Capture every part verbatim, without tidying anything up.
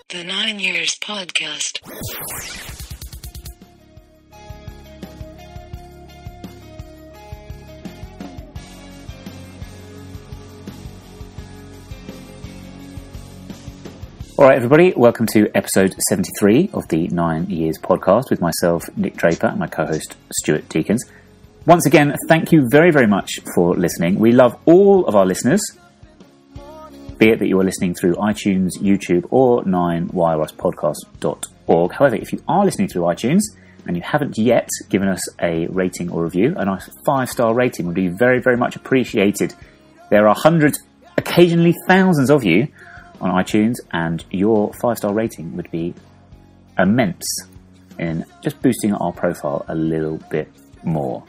The Nine Years Podcast. All right, everybody, welcome to episode seventy-three of the Nine Years Podcast with myself, Nick Draper, and my co-host, Stuart Deakins. Once again, thank you very, very much for listening. We love all of our listeners, be it that you are listening through iTunes, YouTube, or nine y r s podcast dot org. However, if you are listening through iTunes and you haven't yet given us a rating or review, a nice five-star rating would be very, very much appreciated. There are hundreds, occasionally thousands of you on iTunes, and your five-star rating would be immense in just boosting our profile a little bit more.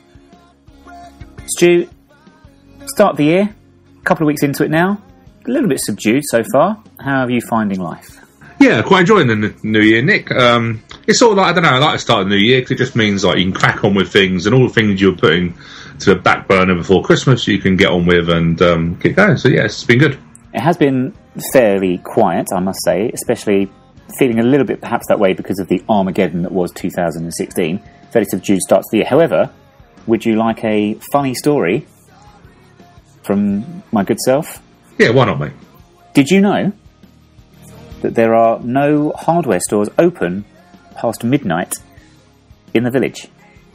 Stu, start of the year, a couple of weeks into it now, a little bit subdued so far. How are you finding life? Yeah, quite enjoying the new year, Nick. Um, it's sort of like, I don't know, I like to start the new year because it just means like you can crack on with things, and all the things you were putting to the back burner before Christmas you can get on with and um, keep going. So yeah, it's been good. It has been fairly quiet, I must say, especially feeling a little bit perhaps that way because of the Armageddon that was two thousand sixteen. Fairly subdued start to the year. However, would you like a funny story from my good self? Yeah, why not, mate? Did you know that there are no hardware stores open past midnight in the village?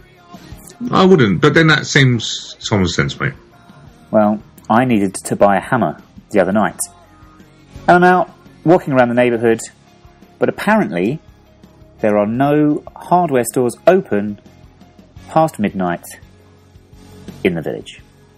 I wouldn't, but then that seems common sense, mate. Well, I needed to buy a hammer the other night. And I'm out walking around the neighbourhood, but apparently there are no hardware stores open past midnight in the village.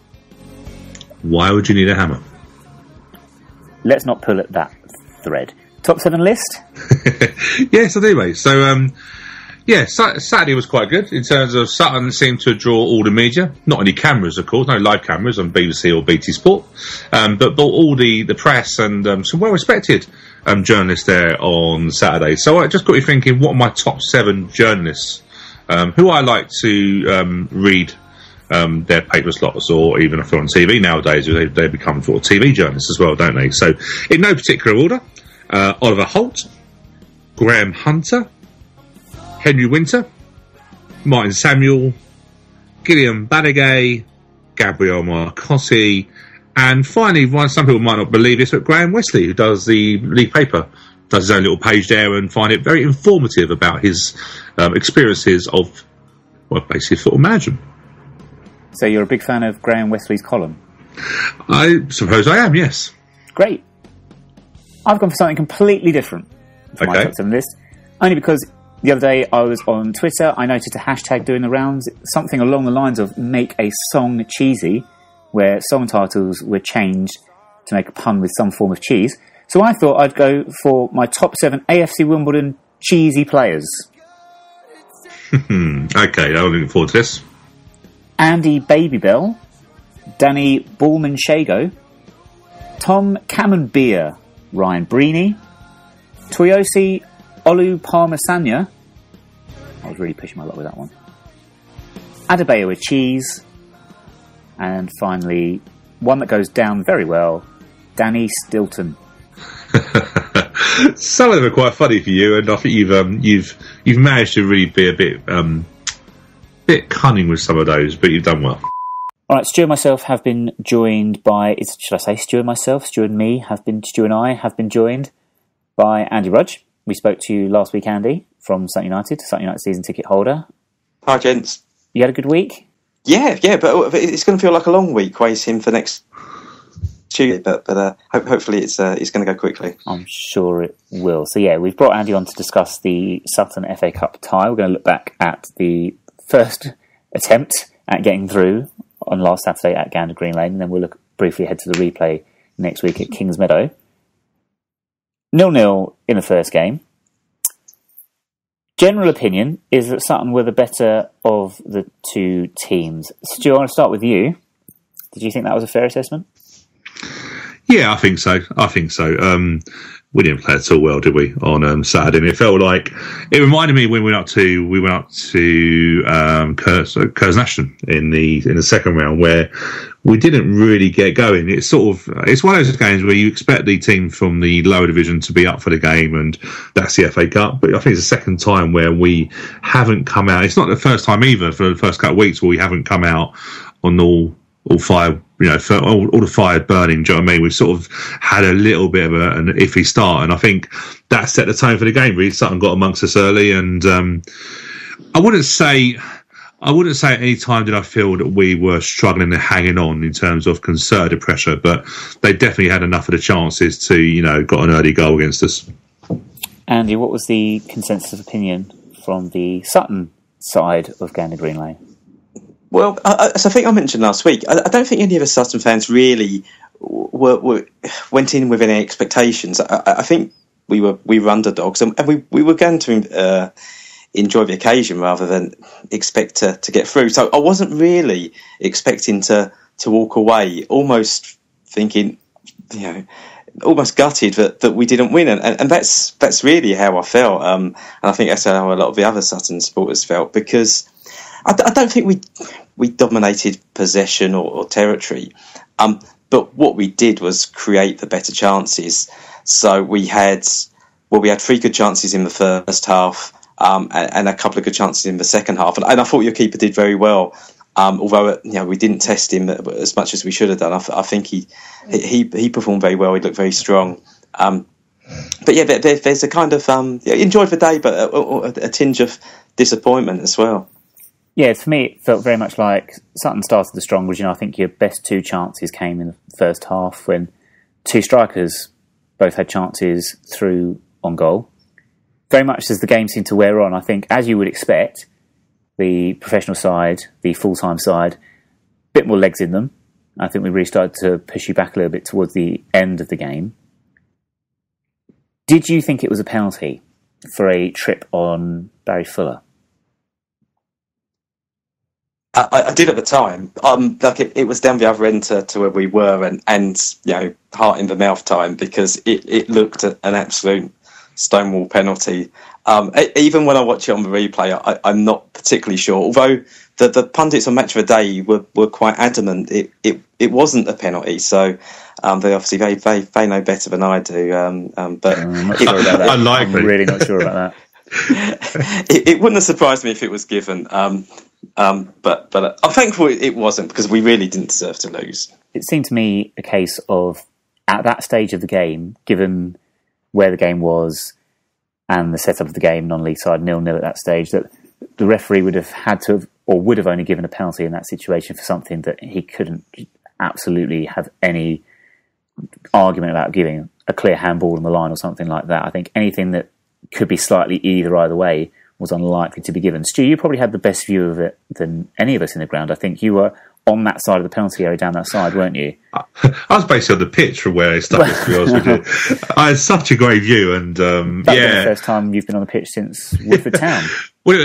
Why would you need a hammer? Let's not pull at that thread. Top seven list? Yes, I do, mate. So, um, yeah, Saturday was quite good in terms of Sutton seemed to draw all the media. Not any cameras, of course, no live cameras on B B C or B T Sport, um, but, but all the, the press and um, some well-respected um, journalists there on Saturday. So I just got you thinking, what are my top seven journalists um, who I like to um, read um, their paper slots, or even if they're on T V nowadays, they, they become sort of T V journalists as well, don't they? So in no particular order, uh, Oliver Holt, Graham Hunter, Henry Winter, Martin Samuel, Gillian Banagay, Gabriel Marcotti, and finally, one some people might not believe this, but Graham Wesley, who does the league paper, does his own little page there and find it very informative about his um, experiences of, well, basically football management. So you're a big fan of Graham Wesley's column? I suppose I am, yes. Great. I've gone for something completely different for Okay. my top seven list, only because the other day I was on Twitter, I noticed a hashtag doing the rounds, something along the lines of make a song cheesy, where song titles were changed to make a pun with some form of cheese. So I thought I'd go for my top seven A F C Wimbledon cheesy players. Okay, I'm looking forward to this. Andy Babybell, Danny Ballman-Shago, Tom Camembert, Ryan Breeny, Toyosi Olu Parmasanya. I was really pushing my luck with that one. Adebayo with cheese. And finally, one that goes down very well, Danny Stilton. Some of them are quite funny for you, and I think you've um, you've you've managed to really be a bit um, bit cunning with some of those, but you've done well. All right, Stu and myself have been joined by, is, should I say Stu and myself? Stu and me have been, Stu and I have been joined by Andy Rudge. We spoke to you last week, Andy, from Sutton United, Sutton United season ticket holder. Hi, gents. You had a good week? Yeah, yeah, but it's going to feel like a long week waiting for next Tuesday, but but uh, ho- hopefully it's uh, it's going to go quickly. I'm sure it will. So yeah, we've brought Andy on to discuss the Sutton F A Cup tie. We're going to look back at the first attempt at getting through on last Saturday at Gander Green Lane, and then we'll look briefly ahead to the replay next week at Kings Meadow. nil-nil in the first game. General opinion is that Sutton were the better of the two teams. Stu, I want to start with you. Did you think that was a fair assessment? Yeah, I think so. I think so. Um, we didn't play it so well, did we, on um, Saturday? And it felt like it reminded me when we went up to we went up to um, Kurznachen in the in the second round, where we didn't really get going. It's sort of it's one of those games where you expect the team from the lower division to be up for the game, and that's the F A Cup. But I think it's the second time where we haven't come out. It's not the first time either for the first couple of weeks where we haven't come out on all all fire. You know, for all, all the fire burning, do you know what I mean? We've sort of had a little bit of a, an iffy start, and I think that set the tone for the game. Really, Sutton got amongst us early, and um, I wouldn't say, I wouldn't say at any time did I feel that we were struggling and hanging on in terms of concerted pressure, but they definitely had enough of the chances to, you know, got an early goal against us. Andy, what was the consensus of opinion from the Sutton side of Gander Green Lane? Well, I, as I think I mentioned last week, I, I don't think any of us Sutton fans really were, were, went in with any expectations. I, I think we were we were underdogs, and, and we, we were going to uh, enjoy the occasion rather than expect to, to get through. So I wasn't really expecting to, to walk away, almost thinking, you know, almost gutted that, that we didn't win, and, and that's that's really how I felt, um, and I think that's how a lot of the other Sutton supporters felt, because I, I don't think we we dominated possession or, or territory, um, but what we did was create the better chances. So we had well, we had three good chances in the first half, um, and, and a couple of good chances in the second half, and, and I thought your keeper did very well. Um, although you know we didn't test him as much as we should have done, I, th- I think he, he he performed very well. He looked very strong. Um, but yeah, there, there's a kind of um, yeah, enjoyed the day, but a, a, a tinge of disappointment as well. Yeah, for me, it felt very much like Sutton started the strong. You know, I think your best two chances came in the first half when two strikers both had chances through on goal. Very much as the game seemed to wear on, I think, as you would expect, the professional side, the full-time side, a bit more legs in them. I think we really started to push you back a little bit towards the end of the game. Did you think it was a penalty for a trip on Barry Fuller? I, I did at the time. Um, like it, it was down the other end to, to where we were, and, and you know, heart in the mouth time, because it, it looked at an absolute stonewall penalty. Um, even when I watch it on the replay, I, I'm not particularly sure. Although the, the pundits on Match of the Day were, were quite adamant it, it, it wasn't a penalty. So um, they obviously they, they they know better than I do. Um, um, but I'm not sure about that. Unlikely. I'm really not sure about that. it, it wouldn't have surprised me if it was given. Um, um, but but I'm thankful it wasn't, because we really didn't deserve to lose. It seemed to me a case of, at that stage of the game, given where the game was and the setup of the game, non-league side, nil-nil at that stage, that the referee would have had to have, or would have only given a penalty in that situation for something that he couldn't absolutely have any argument about giving, a clear handball on the line or something like that. I think anything that could be slightly either either way was unlikely to be given. Stu, you probably had the best view of it than any of us in the ground. I think you were on that side of the penalty area, down that side, weren't you? I was basically on the pitch from where I stuck it, to be honest with you. I had such a great view, and um, That's yeah, the first time you've been on the pitch since Woodford Town. Well,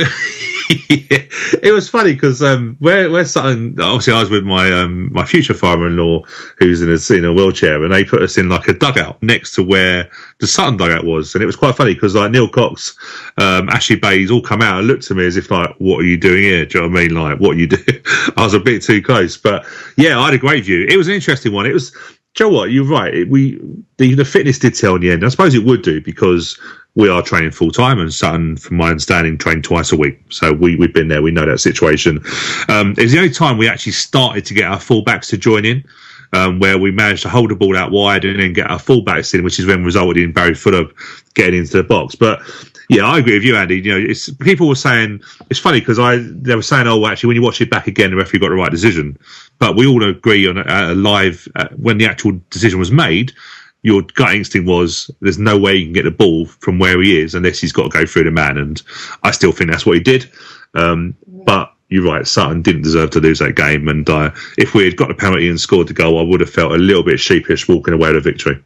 yeah, it was funny because um, where where Sutton, obviously I was with my um, my future father-in-law who's in a, in a wheelchair, and they put us in like a dugout next to where the Sutton dugout was, and it was quite funny because like Neil Cox, um, Ashley Bays all come out and looked at me as if like, what are you doing here? Do you know what I mean? Like, what are you doing? I was a bit too close, but yeah, I had a great view. It was an interesting one. It was. Do you know what? You're right. It, we the, the fitness did tell in the end. I suppose it would do, because we are training full time, and Sutton, from my understanding, train twice a week. So we we've been there. We know that situation. Um, it was the only time we actually started to get our fullbacks to join in, um, where we managed to hold the ball out wide and then get our fullbacks in, which is then resulted in Barry Fuller getting into the box. But yeah, I agree with you, Andy. You know, it's people were saying it's funny because I they were saying, oh, well, actually, when you watch it back again, the referee got the right decision. But we all agree on a, a live uh, when the actual decision was made. Your gut instinct was there's no way you can get the ball from where he is unless he's got to go through the man, and I still think that's what he did. Um, but you're right, Sutton didn't deserve to lose that game, and uh, if we had got the penalty and scored the goal, I would have felt a little bit sheepish walking away with a victory.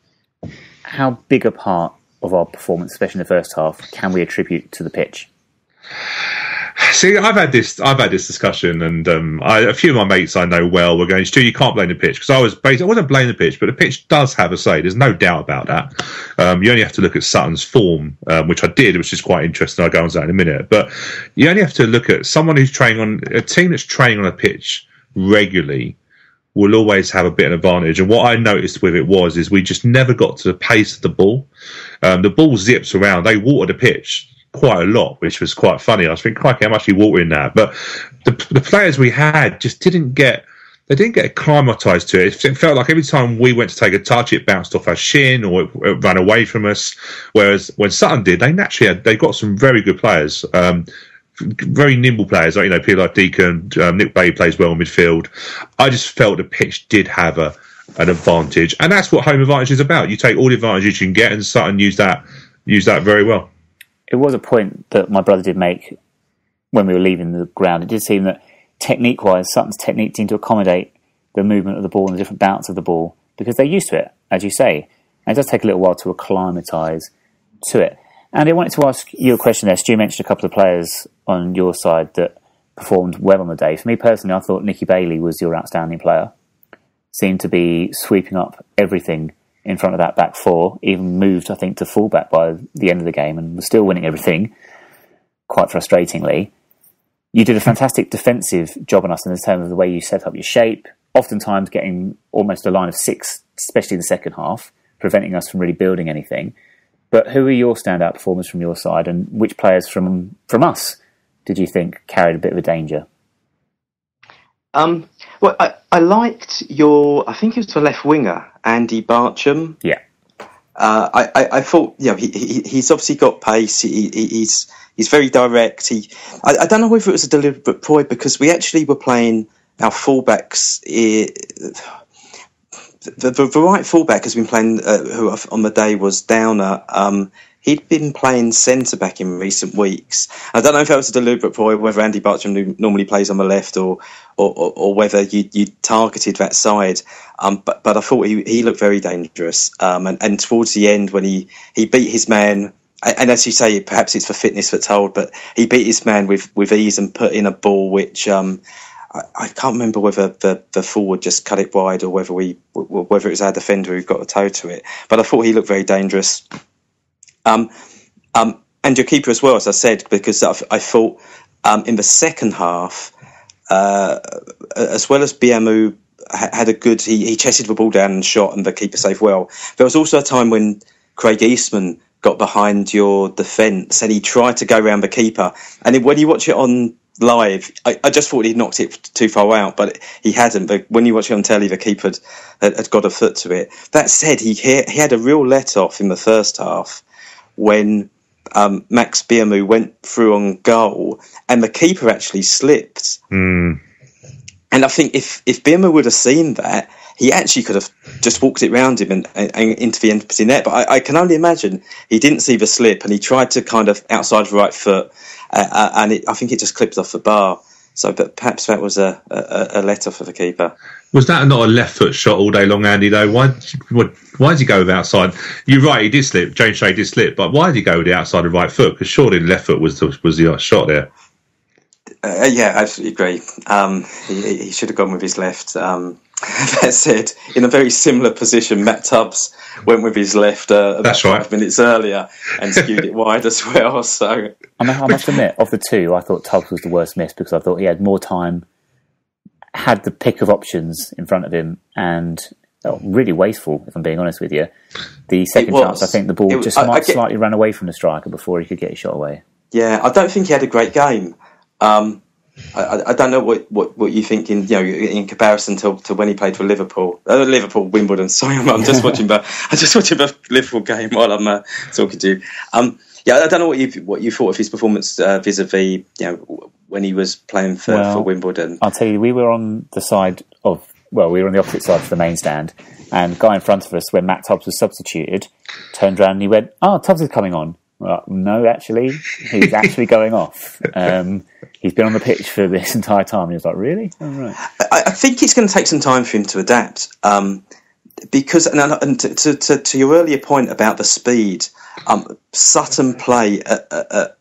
How big a part of our performance, especially in the first half, can we attribute to the pitch? See, I've had this. I've had this discussion, and um, I, a few of my mates I know well were going, "Stu, you can't blame the pitch," because I was basically, I wasn't blaming the pitch, but the pitch does have a say. There's no doubt about that. Um, you only have to look at Sutton's form, um, which I did, which is quite interesting. I'll go on to that in a minute. But you only have to look at someone who's training on a team that's training on a pitch regularly. Will always have a bit of an advantage. And what I noticed with it was, is we just never got to the pace of the ball. Um, the ball zips around. They water the pitch quite a lot, which was quite funny. I was thinking, crikey, how much you water in that? But the, the players we had just didn't get, they didn't get acclimatised to it. It felt like every time we went to take a touch, it bounced off our shin or it, it ran away from us. Whereas when Sutton did, they naturally had, they got some very good players. Um, very nimble players, like, you know, people like Deacon, um, Nick Bay plays well in midfield. I just felt the pitch did have a an advantage, and that's what home advantage is about. You take all the advantages you can get, and Sutton used that used that very well. It was a point that my brother did make when we were leaving the ground. It did seem that technique-wise, Sutton's technique seemed to accommodate the movement of the ball and the different bounce of the ball because they're used to it, as you say. And it does take a little while to acclimatise to it. And I wanted to ask you a question there. Stu mentioned a couple of players on your side that performed well on the day. For me personally, I thought Nicky Bailey was your outstanding player. Seemed to be sweeping up everything in front of that back four, even moved, I think, to fullback by the end of the game and was still winning everything, quite frustratingly. You did a fantastic defensive job on us in terms of the way you set up your shape, oftentimes getting almost a line of six, especially in the second half, preventing us from really building anything. But who are your standout performers from your side, and which players from from us did you think carried a bit of a danger? Um, well, I, I liked your, I think it was the left winger, Andy Barcham. Yeah. Uh, I, I, I thought, you know, he, he, he's obviously got pace. He, he, he's he's very direct. He, I, I don't know whether it was a deliberate ploy because we actually were playing our fullbacks. Eh, The, the, the right fullback has been playing, uh, who on the day was Downer. Um, he'd been playing centre back in recent weeks. I don't know if that was a deliberate ploy, whether Andy Barcham normally plays on the left, or or, or, or whether you, you targeted that side. Um, but but I thought he, he looked very dangerous. Um, and, and towards the end, when he, he beat his man, and as you say, perhaps it's for fitness for told, but he beat his man with, with ease and put in a ball which. Um, I can't remember whether the, the forward just cut it wide or whether we whether it was our defender who got a toe to it. But I thought he looked very dangerous. Um, um, and your keeper as well, as I said, because I, I thought um, in the second half, uh, as well as B M U had a good, he, he chested the ball down and shot, and the keeper saved well. There was also a time when Craig Eastman got behind your defence and he tried to go around the keeper. And when you watch it on live, I, I just thought he'd knocked it too far out, but he hadn't. But when you watch it on telly, the keeper had, had got a foot to it. That said, he he had a real let-off in the first half when um, Max B M U went through on goal and the keeper actually slipped. Mm. And I think if, if B M U would have seen that, he actually could have just walked it round him and, and, and into the empty net. But I, I can only imagine he didn't see the slip and he tried to kind of outside the right foot, uh, and it, I think it just clipped off the bar. So, but perhaps that was a, a, a let off for the keeper. Was that not a left foot shot all day long, Andy? Though, why why did he go with the outside? You're right, he did slip. James Shea did slip, but why did he go with the outside of the right foot? Because surely the left foot was the, was the shot there. Uh, yeah, I absolutely agree. Um, he, he should have gone with his left. Um, that said, in a very similar position, Matt Tubbs went with his left uh, about That's five right. minutes earlier and skewed it wide as well. So I, mean, I must admit, of the two, I thought Tubbs was the worst miss because I thought he had more time, had the pick of options in front of him, and oh, really wasteful, if I'm being honest with you. The second chance, I think the ball was, just I, might I get, slightly ran away from the striker before he could get his shot away. Yeah, I don't think he had a great game. Um, I, I don't know what, what, what you think in you know in comparison to, to when he played for Liverpool, uh, Liverpool Wimbledon. Sorry, I'm, I'm just watching the I just watching the Liverpool game while I'm uh, talking to you. Um, yeah, I don't know what you what you thought of his performance uh, vis-a-vis you know when he was playing for, well, for Wimbledon. I'll tell you, we were on the side of well, we were on the opposite side of the main stand, and the guy in front of us, when Matt Tubbs was substituted, turned around and he went, "Oh, Tubbs is coming on." Well, no, actually, he's actually going off. Um, he's been on the pitch for this entire time. And he was like, really? Oh, right. I, I think it's going to take some time for him to adapt. Um, because, and, and to, to, to, to your earlier point about the speed, um, Sutton play at, at, at,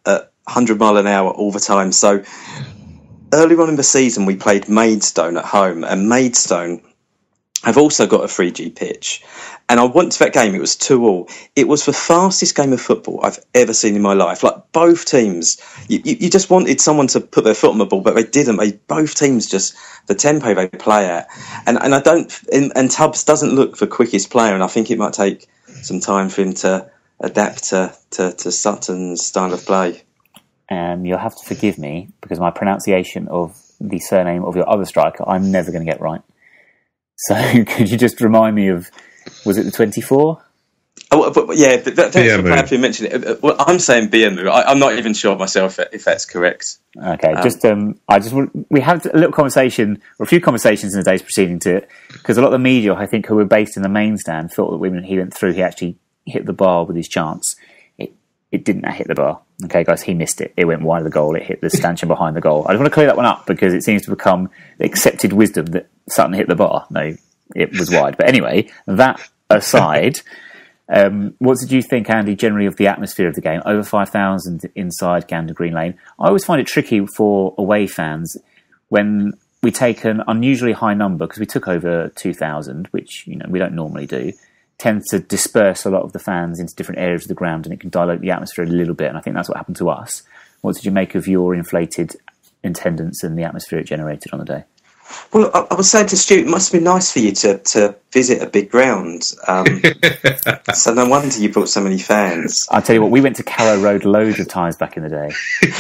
hundred mile an hour all the time. So earlier on in the season, we played Maidstone at home, and Maidstone have also got a three G pitch. And I went to that game, it was two all. It was the fastest game of football I've ever seen in my life. Like, both teams, you, you, you just wanted someone to put their foot on the ball, but they didn't. They, both teams just, the tempo they play at. And and I don't, and, and Tubbs doesn't look the quickest player, and I think it might take some time for him to adapt to, to, to Sutton's style of play. Um, you'll have to forgive me, because my pronunciation of the surname of your other striker, I'm never going to get right. So could you just remind me of, was it the twenty-four? Oh, but, yeah, but that, thanks for glad you mentioned it. Well, I'm saying Biamu. I, I'm not even sure myself if that's correct. Okay, um, just um, I just we had a little conversation, or a few conversations in the days preceding to it, because a lot of the media, I think, who were based in the main stand, thought that when he went through, he actually hit the bar with his chance. It it didn't hit the bar. Okay, guys, he missed it. It went wide of the goal. It hit the stanchion behind the goal. I just want to clear that one up, because it seems to become the accepted wisdom that Sutton hit the bar. No, it was wide. But anyway, that aside, um, what did you think, Andy, generally of the atmosphere of the game? Over five thousand inside Gander Green Lane. I always find it tricky for away fans when we take an unusually high number, because we took over two thousand, which, you know, we don't normally do, tends to disperse a lot of the fans into different areas of the ground, and it can dilute the atmosphere a little bit, and I think that's what happened to us. What did you make of your inflated attendance and the atmosphere it generated on the day? Well, I, I was saying to Stu, it must have been nice for you to, to visit a big ground. Um, so no wonder you brought so many fans. I'll tell you what, we went to Carrow Road loads of times back in the day.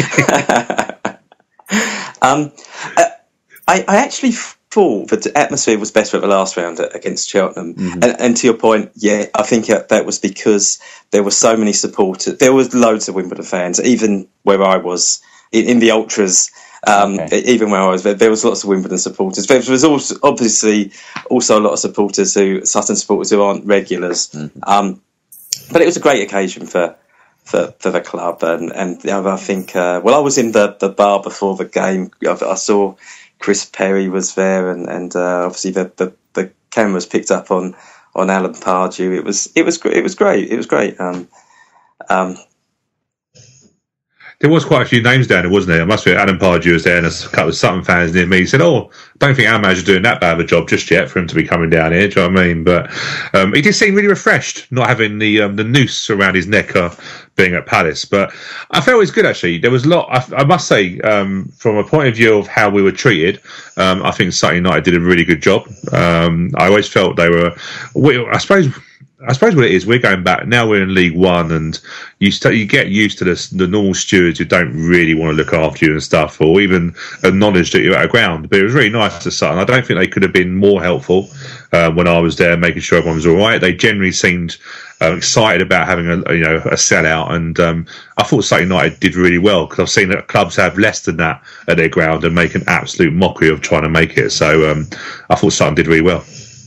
um, I, I actually thought that the atmosphere was better at the last round against Cheltenham. Mm-hmm. And, and to your point, yeah, I think that was because there were so many supporters. There was loads of Wimbledon fans, even where I was, in, in the Ultras. Um, okay. Even where I was, there was lots of Wimbledon supporters. There was also, obviously also a lot of supporters who, Sutton supporters who aren't regulars. Mm-hmm. Um, but it was a great occasion for for, for the club. And, and you know, I think, uh, well, I was in the, the bar before the game. I, I saw Chris Perry was there, and, and uh, obviously the, the, the cameras picked up on, on Alan Pardew. It was it was it was great. It was great. Um, um, There was quite a few names down there, wasn't there? I must admit, Adam Pardew was there, and a couple of Sutton fans near me said, "Oh, I don't think our manager's doing that bad of a job just yet for him to be coming down here." Do you know what I mean? But um, he did seem really refreshed, not having the um, the noose around his neck uh, being at Palace. But I felt it was good, actually. There was a lot, I, I must say, um, from a point of view of how we were treated, um, I think Sutton United did a really good job. Um, I always felt they were, we, I suppose... I suppose what it is, we're going back now. We're in League One, and you st- you get used to this, the normal stewards who don't really want to look after you and stuff, or even acknowledge that you're at a ground. But it was really nice to Sutton. I don't think they could have been more helpful uh, when I was there, making sure everyone was all right. They generally seemed uh, excited about having a you know a sellout, and um, I thought Sutton United did really well, because I've seen that clubs have less than that at their ground and make an absolute mockery of trying to make it. So um, I thought Sutton did really well.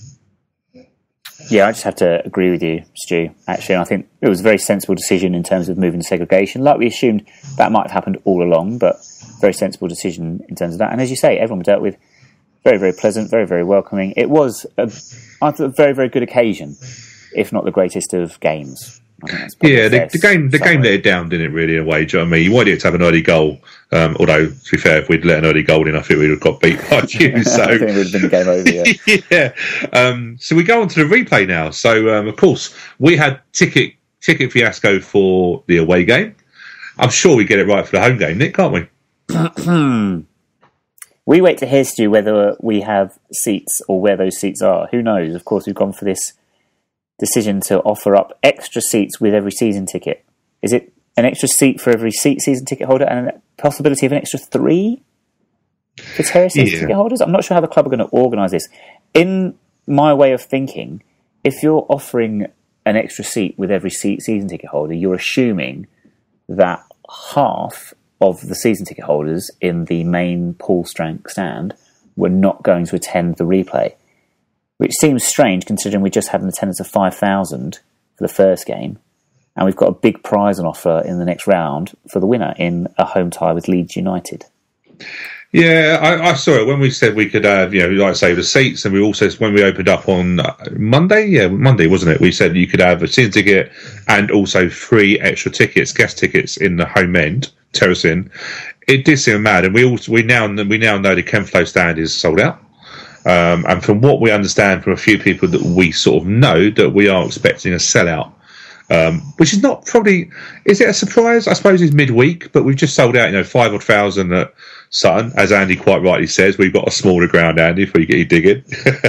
Yeah, I just have to agree with you, Stu, actually. And I think it was a very sensible decision in terms of moving to segregation. Like we assumed that might have happened all along, but very sensible decision in terms of that. And as you say, everyone we dealt with, very, very pleasant, very, very welcoming. It was a, a very, very good occasion, if not the greatest of games. I think that's yeah, the, the game the game let it down, didn't it, really, in a way? Do you know what I mean? You wanted it to have an early goal, um, although, to be fair, if we'd let an early goal in, I think we'd have got beat by you. So. I think it would have been game over, yeah. yeah. Um, so we go on to the replay now. So, um, of course, we had ticket ticket fiasco for the away game. I'm sure we get it right for the home game, Nick, can't we? We wait to hear, Stu, whether we have seats or where those seats are. Who knows? Of course, we've gone for this decision to offer up extra seats with every season ticket. Is it an extra seat for every seat season ticket holder and a possibility of an extra three for terrace season yeah. ticket holders? I'm not sure how the club are going to organise this. In my way of thinking, if you're offering an extra seat with every seat season ticket holder, you're assuming that half of the season ticket holders in the main pool strength stand were not going to attend the replay. Which seems strange considering we just had an attendance of five thousand for the first game, and we've got a big prize on offer in the next round for the winner in a home tie with Leeds United. Yeah, I, I saw it when we said we could have, you know, like I say, the seats, and we also, when we opened up on Monday, yeah, Monday, wasn't it? We said you could have a season ticket and also three extra tickets, guest tickets in the home end terracing, it did seem mad. And we also we now we now know the Kenflo stand is sold out. Um, and from what we understand from a few people that we sort of know, that we are expecting a sellout, um, which is not probably, is it a surprise? I suppose it's midweek, but we've just sold out, you know, five odd thousand at Sutton, as Andy quite rightly says. We've got a smaller ground, Andy, before you get your digging.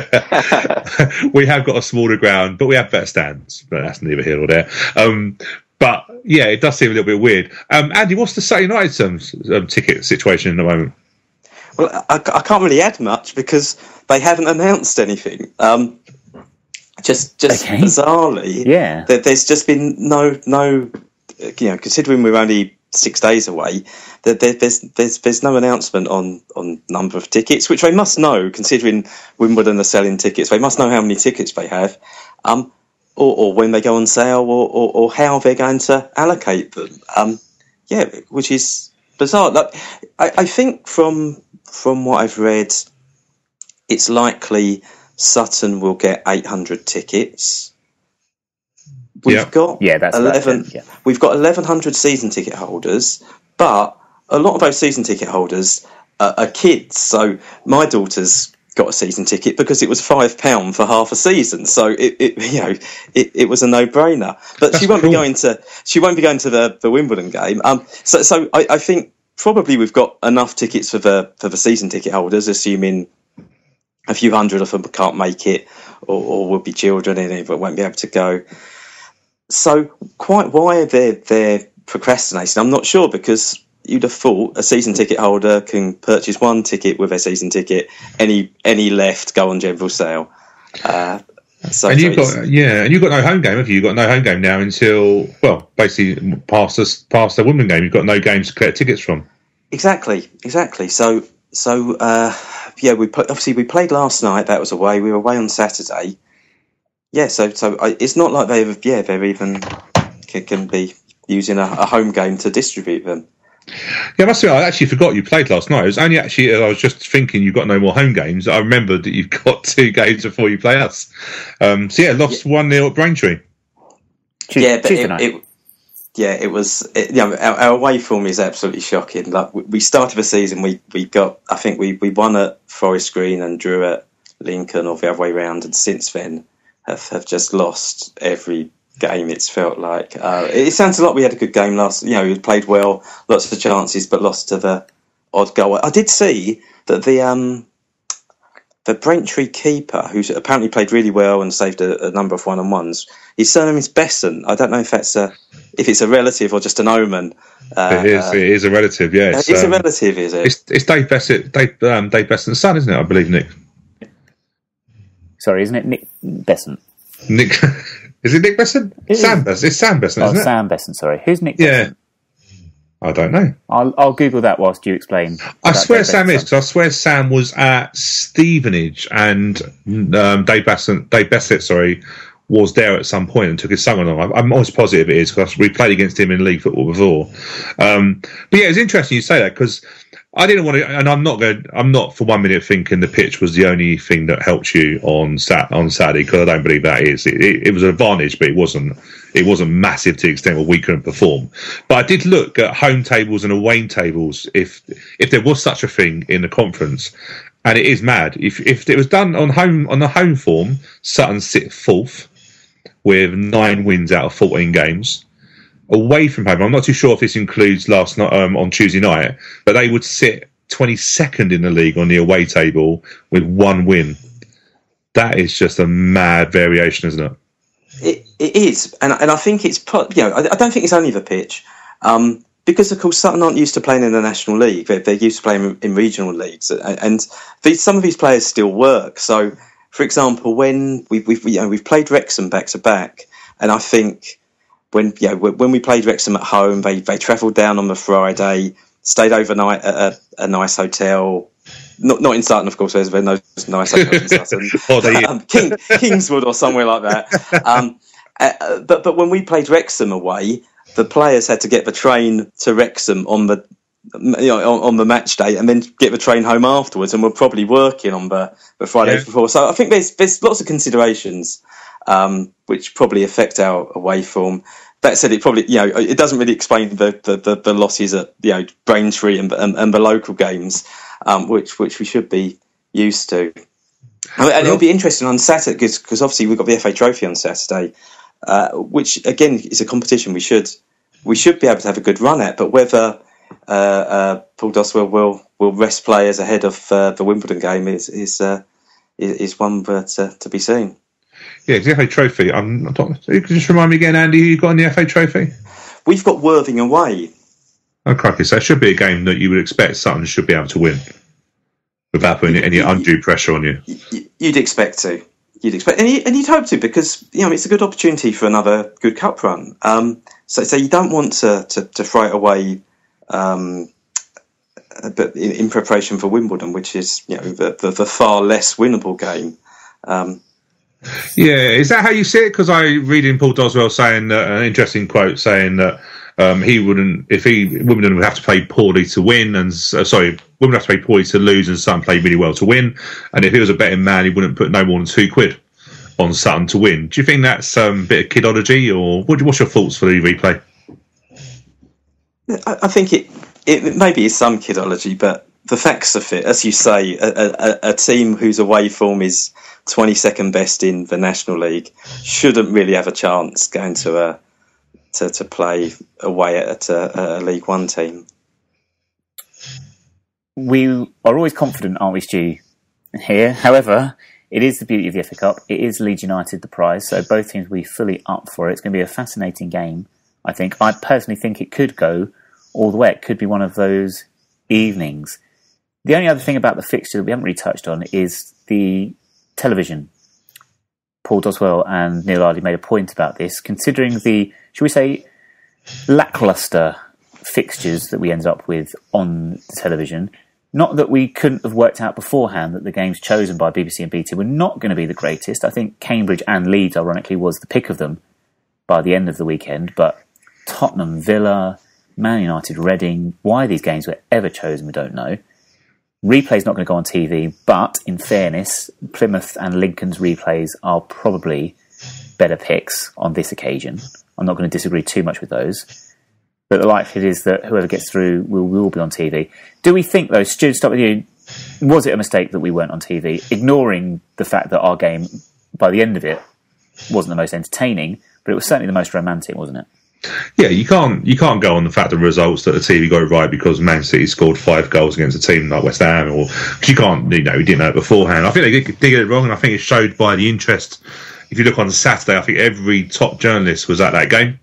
We have got a smaller ground, but we have better stands, but that's neither here nor there. Um, but yeah, it does seem a little bit weird. Um, Andy, what's the Saturday night um, um, ticket situation at the moment? Well, I, I can't really add much because they haven't announced anything. Um, just, just okay. bizarrely, yeah. There, there's just been no, no. You know, considering we're only six days away, that there, there's, there's, there's no announcement on, on number of tickets, which they must know. Considering Wimbledon are selling tickets, they must know how many tickets they have, um, or, or when they go on sale, or, or, or how they're going to allocate them. Um, yeah, which is bizarre. Like, I, I think from. From what I've read, it's likely Sutton will get eight hundred tickets. We've yeah. got yeah, that's eleven. It, yeah. We've got eleven hundred season ticket holders, but a lot of those season ticket holders are, are kids. So my daughter's got a season ticket because it was five pound for half a season. So it, it you know, it, it was a no brainer. But That's she won't cool. be going to. She won't be going to the, the Wimbledon game. Um. So so I, I think. Probably we've got enough tickets for the for the season ticket holders, assuming a few hundred of them can't make it, or, or will be children in it but won't be able to go. So quite why they're they're procrastinating, I'm not sure, because you'd have thought a season ticket holder can purchase one ticket with a season ticket, any any left go on general sale. Uh, So and you've got yeah, and you've got no home game, have you? You've got no home game now until well, basically past the past the Wimbledon game. You've got no games to collect tickets from. Exactly, exactly. So so uh, yeah, we pl- obviously we played last night. That was away. We were away on Saturday. Yeah, so so I, it's not like they've yeah they're even can, can be using a, a home game to distribute them. Yeah, I must admit, I actually forgot you played last night. It was only actually, I was just thinking you've got no more home games. I remembered that you've got two games before you play us. Um, so yeah, lost one nil at Braintree. Tuesday, yeah, but it, it, yeah, it was. It, you know, our, our away form is absolutely shocking. Like we started the season, we, we got. I think we, we won at Forest Green and drew at Lincoln, or the other way round, and since then have, have just lost every game. It's felt like uh, it sounds a lot. We had a good game last. You know, we played well, lots of chances, but lost to the odd goal. I did see that the um the Braintree keeper, who's apparently played really well and saved a, a number of one on ones, his surname is Besson. I don't know if that's a if it's a relative or just an omen. Uh, it is. Uh, it is a relative. Yeah, it's, it's um, a relative, is it? It's, it's Dave Bessett. Dave um, Dave Besson's son, isn't it? I believe, Nick. Sorry, isn't it Nick Besson? Nick. Is it Nick Besson? It Sam Besson. It's Sam Besson, oh, isn't it? Sam Besson, sorry. Who's Nick yeah. Besson? I don't know. I'll, I'll Google that whilst you explain. I swear Sam is, because I swear Sam was at Stevenage and um, Dave Bessett, Dave Bessett, sorry, was there at some point and took his son along. I'm almost positive it is, because we played against him in league football before. Um, but yeah, it's interesting you say that, because I didn't want to, and I'm not going. I'm not for one minute thinking the pitch was the only thing that helped you on sat on Saturday, because I don't believe that is. It, it, it was an advantage, but it wasn't. It wasn't massive to the extent where we couldn't perform. But I did look at home tables and away tables, if if there was such a thing in the conference, and it is mad. If if it was done on home on the home form, Sutton sit fourth with nine wins out of fourteen games. Away from home, I'm not too sure if this includes last night um, on Tuesday night, but they would sit twenty-second in the league on the away table with one win. That is just a mad variation, isn't it? It, it is, and and I think it's put. You know, I, I don't think it's only the pitch, um, because of course Sutton aren't used to playing in the National League. They're, they're used to playing in, in regional leagues, and, and these, some of these players still work. So, for example, when we, we've you know we've played Wrexham back to back, and I think. When you know, when we played Wrexham at home, they they travelled down on the Friday, stayed overnight at a, a nice hotel, not not in Sutton, of course. There's no nice hotels in Sutton, oh, they, um, King, Kingswood or somewhere like that. Um, uh, but but when we played Wrexham away, the players had to get the train to Wrexham on the you know on, on the match day, and then get the train home afterwards, and we're probably working on the, the Friday yeah. before. So I think there's there's lots of considerations. um, which probably affect our away form. That said, it probably, you know, it doesn't really explain the the, the, the losses at, you know, Braintree and, and, and the local games, um, which which we should be used to. And, and it'll be interesting on Saturday because obviously we've got the F A Trophy on Saturday, uh, which again is a competition we should we should be able to have a good run at. But whether uh, uh, Paul Doswell will will rest players ahead of uh, the Wimbledon game is is uh, is one but uh, to be seen. Yeah, the F A Trophy. I'm not. Could you just remind me again, Andy, who you got in the F A Trophy? We've got Worthing away. Oh, crikey. So it should be a game that you would expect Sutton should be able to win without putting any undue pressure on you. You'd expect to. You'd expect, and, you, and you'd hope to, because you know it's a good opportunity for another good cup run. Um, so, so you don't want to to, to throw it away, um, but in, in preparation for Wimbledon, which is you know the, the, the far less winnable game. Um, Yeah, is that how you see it? Because I read in Paul Doswell saying uh, an interesting quote saying that um, he wouldn't, if he Wimbledon would have to play poorly to win, and uh, sorry, Wimbledon would have to play poorly to lose, and Sutton play really well to win. And if he was a betting man, he wouldn't put no more than two quid on Sutton to win. Do you think that's um, a bit of kidology, or what, what's your thoughts for the replay? I, I think it it maybe is some kidology, but the facts of it, as you say, a, a, a team whose away form is twenty-second best in the National League shouldn't really have a chance going to a to, to play away at a, a League One team. We are always confident, aren't we, Stu, here? However, it is the beauty of the F A Cup. It is Leeds United the prize, so both teams will be fully up for it. It's going to be a fascinating game, I think. I personally think it could go all the way. It could be one of those evenings. The only other thing about the fixture that we haven't really touched on is the television. Paul Doswell and Neil Ardley made a point about this, considering the, should we say, lacklustre fixtures that we ended up with on the television. Not that we couldn't have worked out beforehand that the games chosen by B B C and B T were not going to be the greatest. I think Cambridge and Leeds, ironically, was the pick of them by the end of the weekend. But Tottenham, Villa, Man United, Reading, why these games were ever chosen, we don't know. Replay's not going to go on T V, but in fairness, Plymouth and Lincoln's replays are probably better picks on this occasion. I'm not going to disagree too much with those. But the likelihood is that whoever gets through will, will be on T V. Do we think, though, Stu, start with you, was it a mistake that we weren't on T V, ignoring the fact that our game, by the end of it, wasn't the most entertaining, but it was certainly the most romantic, wasn't it? Yeah, you can't you can't go on the fact of results that the T V got it right because Man City scored five goals against a team like West Ham, or cause you can't, you know, you didn't know it beforehand. I think they did, did get it wrong, and I think it's showed by the interest. If you look on Saturday, I think every top journalist was at that game.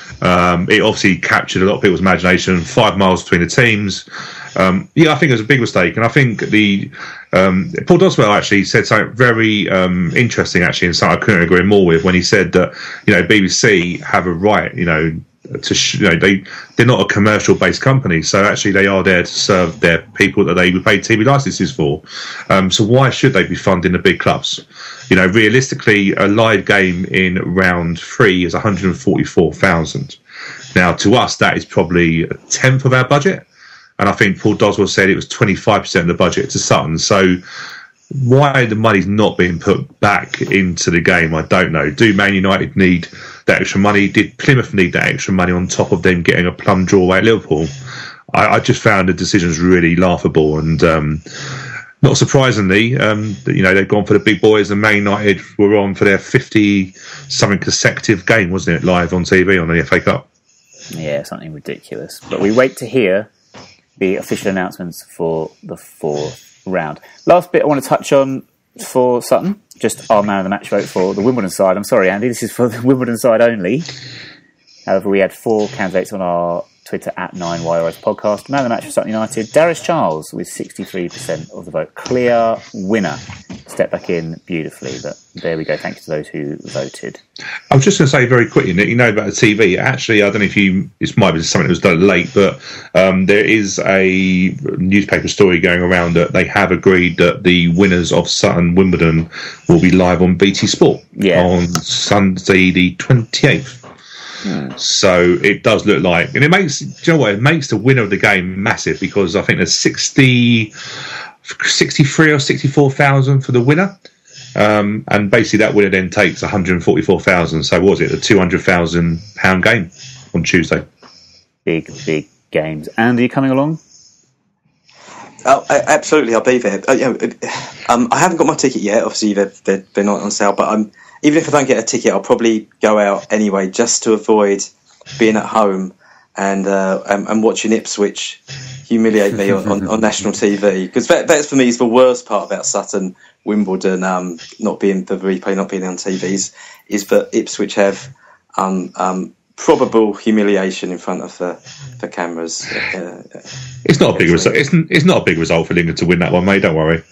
Um, it obviously captured a lot of people's imagination. Five miles between the teams. Um, yeah, I think it was a big mistake, and I think the um, Paul Doswell actually said something very um, interesting, actually, and something I couldn't agree more with when he said that you know B B C have a right, you know, to sh- you know they they're not a commercial based company, so actually they are there to serve their people that they would pay T V licenses for. Um, so why should they be funding the big clubs? You know, realistically, a live game in round three is one hundred forty-four thousand. Now, to us, that is probably a tenth of our budget. And I think Paul Doswell said it was twenty-five percent of the budget to Sutton. So why the money's not being put back into the game, I don't know. Do Man United need that extra money? Did Plymouth need that extra money on top of them getting a plum draw away at Liverpool? I, I just found the decisions really laughable. And um, not surprisingly, um, you know, they've gone for the big boys, and Man United were on for their fifty-something consecutive game, wasn't it, live on T V on the F A Cup? Yeah, something ridiculous. But we wait to hear the official announcements for the fourth round. Last bit I want to touch on for Sutton, just our man of the match vote for the Wimbledon side. I'm sorry, Andy, this is for the Wimbledon side only. However, we had four candidates on our Twitter at nine Y R S podcast. Man of the match for Sutton United, Darius Charles with sixty-three percent of the vote. Clear winner. Step back in beautifully, but there we go. Thank you to those who voted. I was just going to say very quickly, Nick, you know about the T V. Actually, I don't know if you, this might be something that was done late, but um, there is a newspaper story going around that they have agreed that the winners of Sutton Wimbledon will be live on B T Sport yeah. on Sunday the twenty-eighth. Hmm. So it does look like, and it makes, do you know what, it makes the winner of the game massive, because I think there's sixty, sixty-three or sixty-four thousand for the winner. Um, and basically that winner then takes one hundred forty-four thousand. So what was it, a two hundred thousand pound game on Tuesday? Big, big games. And are you coming along? Oh, absolutely, I'll be there. Uh, you know, um, I haven't got my ticket yet. Obviously, they're, they're, they're not on sale. But I'm, even if I don't get a ticket, I'll probably go out anyway, just to avoid being at home and uh, and, and watching Ipswich humiliate me on, on, on national T V. Because that, that for me is the worst part about Sutton, Wimbledon, um, not being the replay, not being on T Vs, is that Ipswich have um, um, probable humiliation in front of the, the cameras. Uh, it's not a big result. It's, it's not a big result for Lincoln to win that one, mate. Don't worry.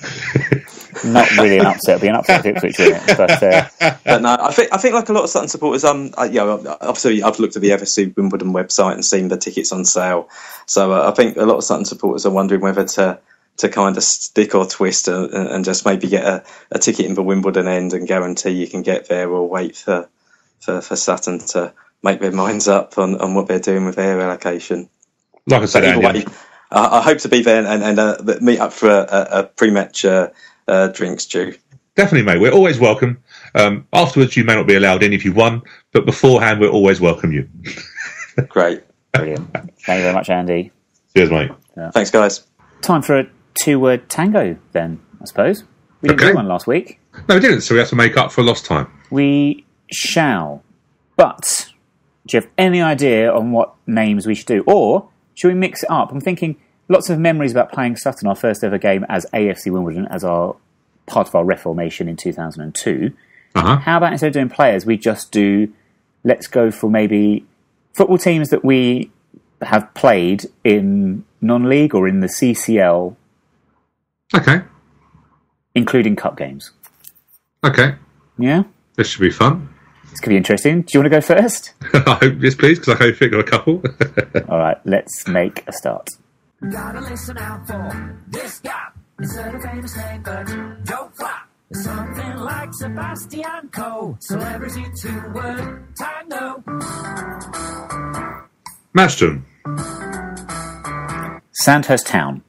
Not really an upset. It'll be an upset if Ipswich win it. But, uh... but no, I think I think like a lot of Sutton supporters, um, I, you know, obviously I've looked at the F S C Wimbledon website and seen the tickets on sale. So uh, I think a lot of Sutton supporters are wondering whether to to kind of stick or twist and, and just maybe get a, a ticket in the Wimbledon end and guarantee you can get there, or wait for for, for Sutton to make their minds up on, on what they're doing with their allocation. Like I said, either way, uh, I hope to be there and, and uh, meet up for a, a, a pre-match uh, uh, drinks, Stu. Definitely, mate. We're always welcome. Um, afterwards, you may not be allowed in if you won, but beforehand, we'll always welcome you. Great. Brilliant. Thank you very much, Andy. Cheers, mate. Yeah. Thanks, guys. Time for a two-word tango, then, I suppose. We didn't Okay. do one last week. No, we didn't, so we have to make up for lost time. We shall. But do you have any idea on what names we should do? Or should we mix it up? I'm thinking lots of memories about playing Sutton, our first ever game as A F C Wimbledon, as our part of our reformation in two thousand two. Uh-huh. How about instead of doing players, we just do, let's go for maybe football teams that we have played in non-league or in the C C L. Okay. Including cup games. Okay. Yeah? This should be fun. This could be interesting. Do you want to go first? I hope, yes, please, because I hope you've got a couple. All right, let's make a start. Gotta listen out for this guy. Instead of famous name, but Joe Flop. Something like Sebastian Coe. Celebrity two-word tango. Maston. Sandhurst Town.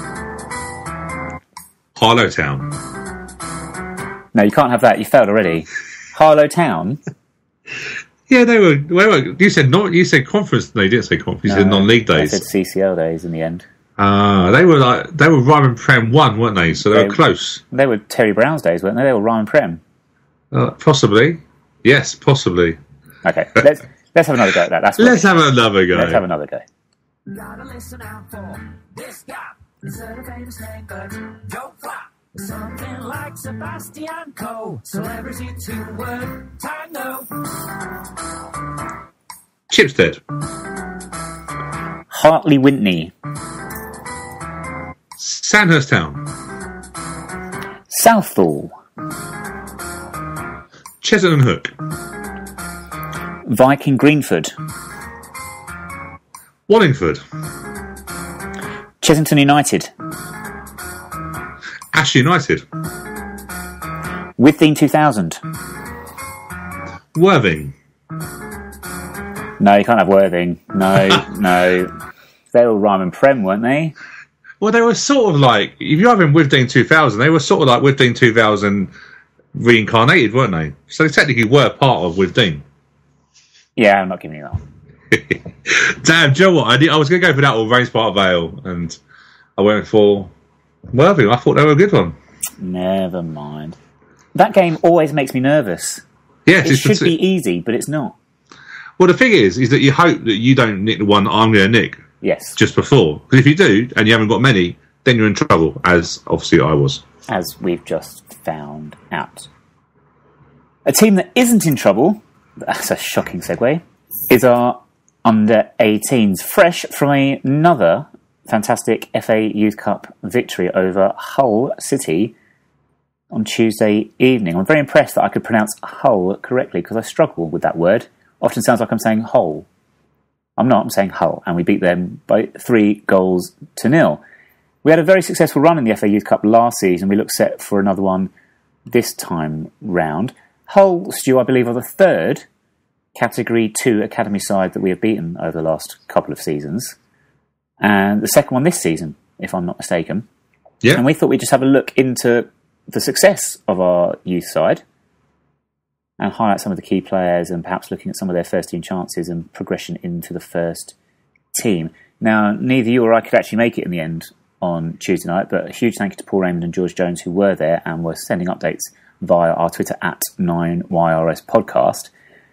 Harlow Town. No, you can't have that. You failed already. Harlow Town. Yeah, they were. Where were you said not. You said conference. No, you didn't say conference. You No, said non-league I days. said C C L days in the end. Ah, they were like they were Ryman Prem one, weren't they? So they, They- were close. They were Terry Brown's days, weren't they? They were Ryan Prem. Uh, possibly. Yes, possibly. Okay, let's let's have another go at that. That's Let's rubbish. have another go. Let's have another go. Gotta listen out for this guy. Instead of famous name, but Joe Flop. Something like Sebastian Coe. Celebrity two-word tango. Chipstead. Hartley Whitney. Sandhurst Town. Southall. Chesterton Hook. Viking Greenford. Wallingford. Chessington United. Ash United. Withdean two thousand. Worthing. No, you can't have Worthing. No, no. They were Ryman Prem, weren't they? Well, they were sort of like, if you're having Withdean two thousand, they were sort of like Withdean two thousand reincarnated, weren't they? So they technically were part of Withdean. Yeah, I'm not giving you that one. Damn, do you know what? I, did, I was going to go for that or Rains Part Vale, and I went for Worthing. I thought they were a good one. Never mind. That game always makes me nervous. Yes, It it's should the, be easy, but it's not. Well, the thing is, is that you hope that you don't nick the one that I'm going to nick Yes, just before. Because if you do, and you haven't got many, then you're in trouble, as obviously I was. as we've just found out. A team that isn't in trouble, that's a shocking segue, is our under eighteens, fresh from another fantastic F A Youth Cup victory over Hull City on Tuesday evening. I'm very impressed that I could pronounce Hull correctly because I struggle with that word. Often sounds like I'm saying Hull. I'm not, I'm saying Hull, and we beat them by three goals to nil. We had a very successful run in the F A Youth Cup last season. We look set for another one this time round. Hull, Stu, I believe, are the third Category two academy side that we have beaten over the last couple of seasons. And the second one this season, if I'm not mistaken. Yeah. And we thought we'd just have a look into the success of our youth side and highlight some of the key players and perhaps looking at some of their first team chances and progression into the first team. Now, neither you or I could actually make it in the end on Tuesday night, but a huge thank you to Paul Raymond and George Jones who were there and were sending updates via our Twitter at nine Y R S podcast.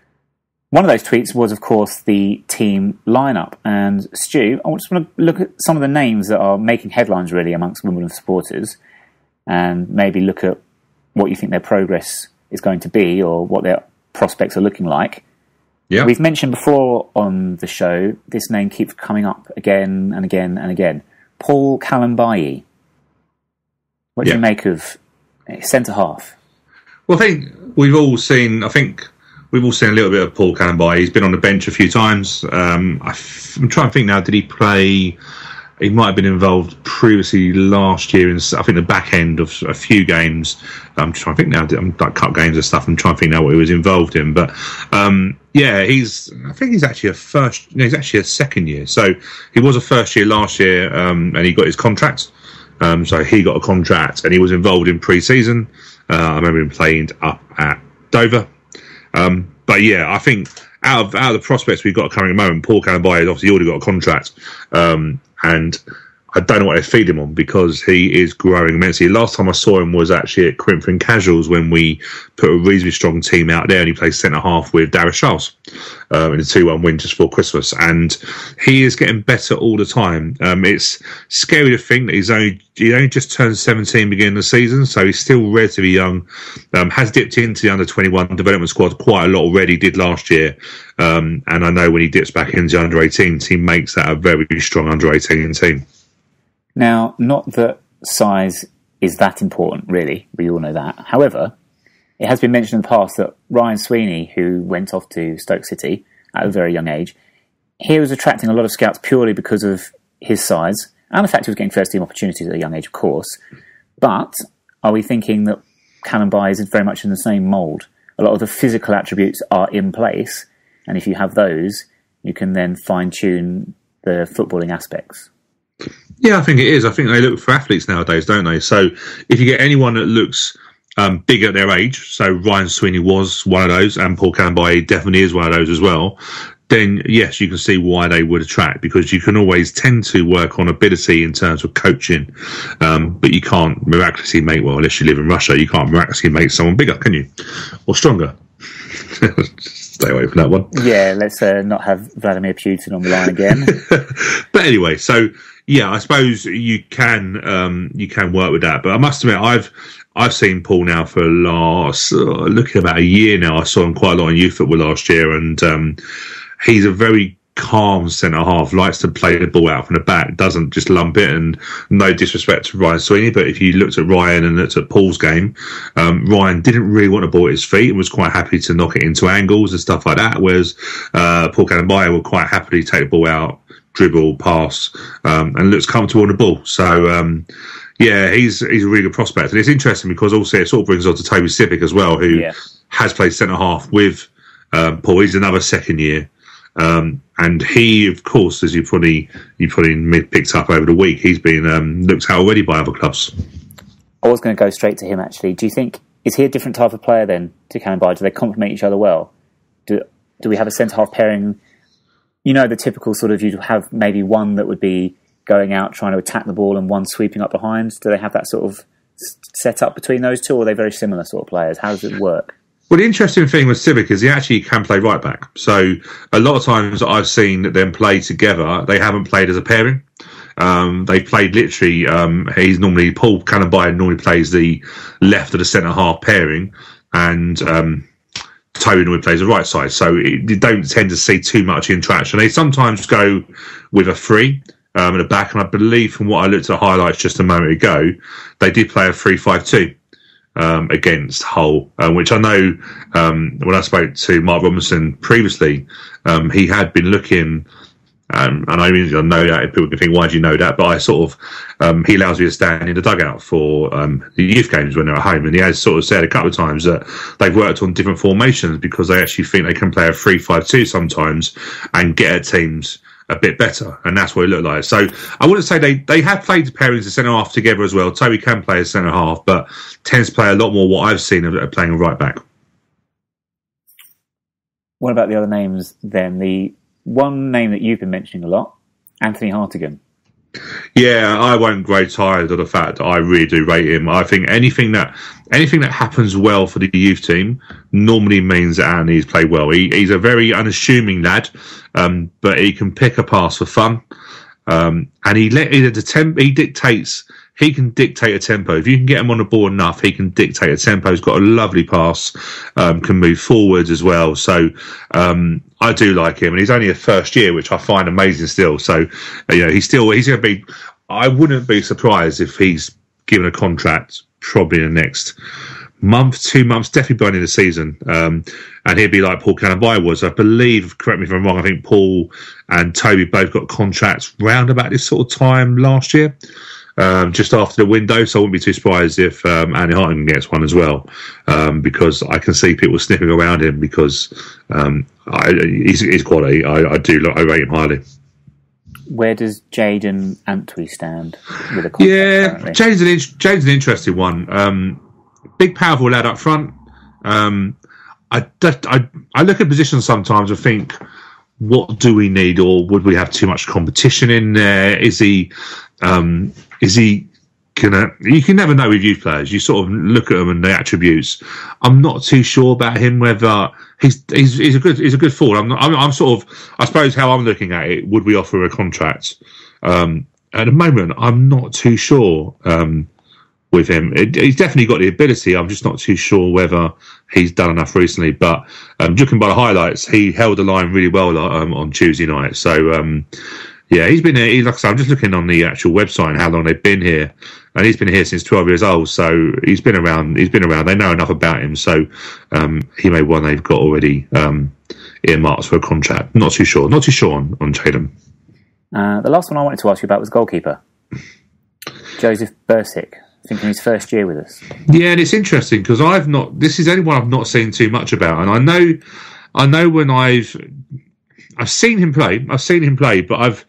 One of those tweets was, of course, the team lineup. And Stu, I just want to look at some of the names that are making headlines really amongst Wimbledon supporters and maybe look at what you think their progress is going to be or what their prospects are looking like. Yeah. We've mentioned before on the show, this name keeps coming up again and again and again. Paul Kalambayi. What do yeah. you make of centre half? Well, I think we've all seen, I think we've all seen a little bit of Paul Kalambayi. He's been on the bench a few times. Um, I f- I'm trying to think now, did he play... He might have been involved previously last year in, I think, the back end of a few games. I'm trying to think now, I'm like cup games and stuff. I'm trying to think now what he was involved in. But um, yeah, he's. I think he's actually a first. No, he's actually a second year. So he was a first year last year, um, and he got his contract. Um, so he got a contract, and he was involved in pre-season. Uh, I remember him playing up at Dover. Um, but yeah, I think out of out of the prospects we've got coming at the moment, Paul Kalambayi has obviously already got a contract. Um, And I don't know what they feed him on because he is growing immensely. Last time I saw him was actually at Corinthian Casuals when we put a reasonably strong team out there and he plays centre-half with Darius Charles um, in a two one win just before Christmas. And he is getting better all the time. Um, it's scary to think that he's only, he only just turned seventeen beginning of the season, so he's still relatively young. Um, has dipped into the under twenty-one development squad quite a lot already, did last year. Um, and I know when he dips back into the under eighteens, he makes that a very strong under eighteen team. Now, not that size is that important, really. We all know that. However, it has been mentioned in the past that Ryan Sweeney, who went off to Stoke City at a very young age, he was attracting a lot of scouts purely because of his size and the fact he was getting first-team opportunities at a young age, of course. But are we thinking that Kalambayi is very much in the same mould? A lot of the physical attributes are in place, and if you have those, you can then fine-tune the footballing aspects. Yeah, I think it is. I think they look for athletes nowadays, don't they? So if you get anyone that looks um, big at their age, so Ryan Sweeney was one of those, and Paul Kalambayi definitely is one of those as well, then yes, you can see why they would attract, because you can always tend to work on ability in terms of coaching, um, but you can't miraculously make, well, unless you live in Russia, you can't miraculously make someone bigger, can you? Or stronger. Stay away from that one. Yeah, let's uh, not have Vladimir Putin on the line again. But anyway, so yeah, I suppose you can um, you can work with that. But I must admit, I've I've seen Paul now for last uh, looking about a year now. I saw him quite a lot in youth football last year, and um, he's a very calm centre half, likes to play the ball out from the back, doesn't just lump it. And no disrespect to Ryan Sweeney, but if you looked at Ryan and looked at Paul's game, um, Ryan didn't really want the ball at his feet and was quite happy to knock it into angles and stuff like that, whereas uh, Paul Kalambayi will quite happily take the ball out, dribble, pass, um, and looks comfortable on the ball. So um, yeah, he's he's a really good prospect. And it's interesting because also it sort of brings on to Toby Sibbick as well, who yeah. has played centre half with um, Paul. He's another second year. Um, and he, of course, as you probably you probably picked up over the week, he's been um, looked at already by other clubs. I was going to go straight to him, actually. Do you think, is he a different type of player then to Kalambayi? Do they complement each other well? Do do we have a centre-half pairing? You know, the typical sort of, you'd have maybe one that would be going out trying to attack the ball and one sweeping up behind. Do they have that sort of set up between those two, or are they very similar sort of players? How does it work? Well, the interesting thing with Sibbick is he actually can play right back. So a lot of times I've seen them play together, they haven't played as a pairing. Um, they played literally, um, he's normally, Paul Kalambayi normally plays the left of the centre half pairing, and um, Toby normally plays the right side. So it, you don't tend to see too much interaction. They sometimes go with a three um, at the back, and I believe from what I looked at highlights just a moment ago, they did play a three five two. Um, against Hull, um, which I know um, when I spoke to Mark Robinson previously, um, he had been looking, um, and I mean, I know that people can think, why do you know that? But I sort of, um, he allows me to stand in the dugout for um, the youth games when they're at home, and he has sort of said a couple of times that they've worked on different formations because they actually think they can play a three five two sometimes and get at teams a bit better, and that's what it looked like. So I wouldn't say they, they have played the pairings of centre half together as well. Toby can play as centre half, but tends to play a lot more what I've seen of playing a right back. What about the other names then? The one name that you've been mentioning a lot, Anthony Hartigan. Yeah, I won't grow tired of the fact that I really do rate him. I think anything that anything that happens well for the youth team normally means that Anthony's played well. He, he's a very unassuming lad, um, but he can pick a pass for fun, um, and he let he, the temp, he dictates. He can dictate a tempo. If you can get him on the ball enough, he can dictate a tempo. He's got a lovely pass, um, can move forwards as well. So um, I do like him, and he's only a first year, which I find amazing still. So you know, he's still he's going to be. I wouldn't be surprised if he's given a contract probably in the next month, two months, definitely by the end of the season, um, and he'd be like Paul Canabai was. I believe, correct me if I'm wrong, I think Paul and Toby both got contracts round about this sort of time last year. Um, just after the window, so I wouldn't be too surprised if um, Andy Hartigan gets one as well, um, because I can see people sniffing around him because um, I, he's, he's quality. I, I do I rate him highly. Where does Jayden Antwi stand with a contract? Yeah, Jayden's an, Jayden's an interesting one. Um, big, powerful lad up front. Um, I, I, I look at positions sometimes and think, what do we need, or would we have too much competition in there? Is he... Um, is he gonna? You can never know with youth players. You sort of look at them and the attributes. I'm not too sure about him whether he's he's, he's a good he's a good forward. I'm, not, I'm I'm sort of I suppose how I'm looking at it. Would we offer a contract? Um, at the moment, I'm not too sure um, with him. It, he's definitely got the ability. I'm just not too sure whether he's done enough recently. But um, looking by the highlights, he held the line really well um, on Tuesday night. So. Um, Yeah, he's been here. He, like I said, I'm just looking on the actual website and how long they've been here, and he's been here since twelve years old. So he's been around. He's been around. They know enough about him. So um, he may be one they've got already um, earmarked for a contract. Not too sure. Not too sure on on Jayden. Uh, the last one I wanted to ask you about was goalkeeper Joseph Bursik. I think in his first year with us. Yeah, and it's interesting because I've not. This is only one I've not seen too much about, and I know, I know when I've, I've seen him play. I've seen him play, but I've.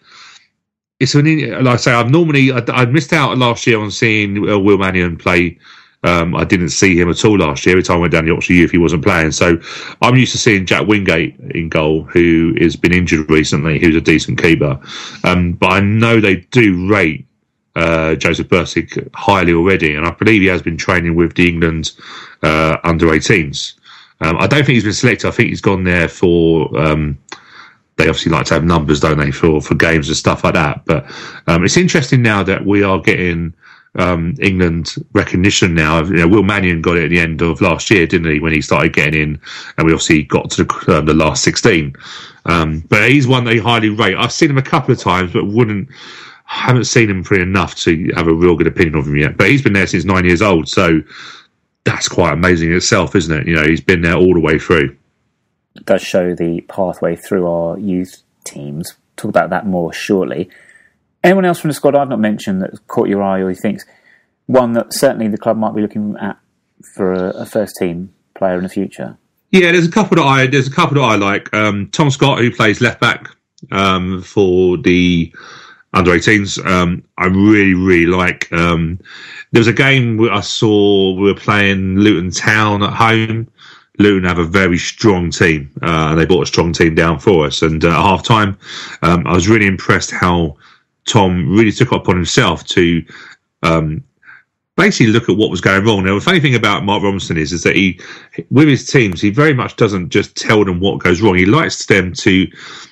It's an, like I say, I've normally I, I missed out last year on seeing uh, Will Mannion play. Um, I didn't see him at all last year. Every time I went down the Yorkshire Youth, he wasn't playing. So I'm used to seeing Jack Wingate in goal, who has been injured recently, who's a decent keeper. Um, but I know they do rate uh, Joseph Bursik highly already, and I believe he has been training with the England uh, under eighteens. Um, I don't think he's been selected. I think he's gone there for. Um, They obviously like to have numbers, don't they, for, for games and stuff like that. But um, it's interesting now that we are getting um, England recognition now. You know, Will Mannion got it at the end of last year, didn't he, when he started getting in, and we obviously got to the, uh, the last sixteen. Um, but he's one they highly rate. I've seen him a couple of times, but wouldn't haven't seen him pretty enough to have a real good opinion of him yet. But he's been there since nine years old, so that's quite amazing in itself, isn't it? You know, he's been there all the way through. Does show the pathway through our youth teams. Talk about that more shortly. Anyone else from the squad I've not mentioned that caught your eye, or you think's one that certainly the club might be looking at for a, a first team player in the future? Yeah, there's a couple that I there's a couple that I like. Um, Tom Scott, who plays left back um, for the under eighteens, um, I really really like. Um, there was a game where I saw we were playing Luton Town at home. Luton have a very strong team. Uh, they brought a strong team down for us. And uh, at half time, um, I was really impressed how Tom really took it upon himself to um, basically look at what was going wrong. Now, the funny thing about Mark Robinson is, is that he, with his teams, he very much doesn't just tell them what goes wrong. He likes them to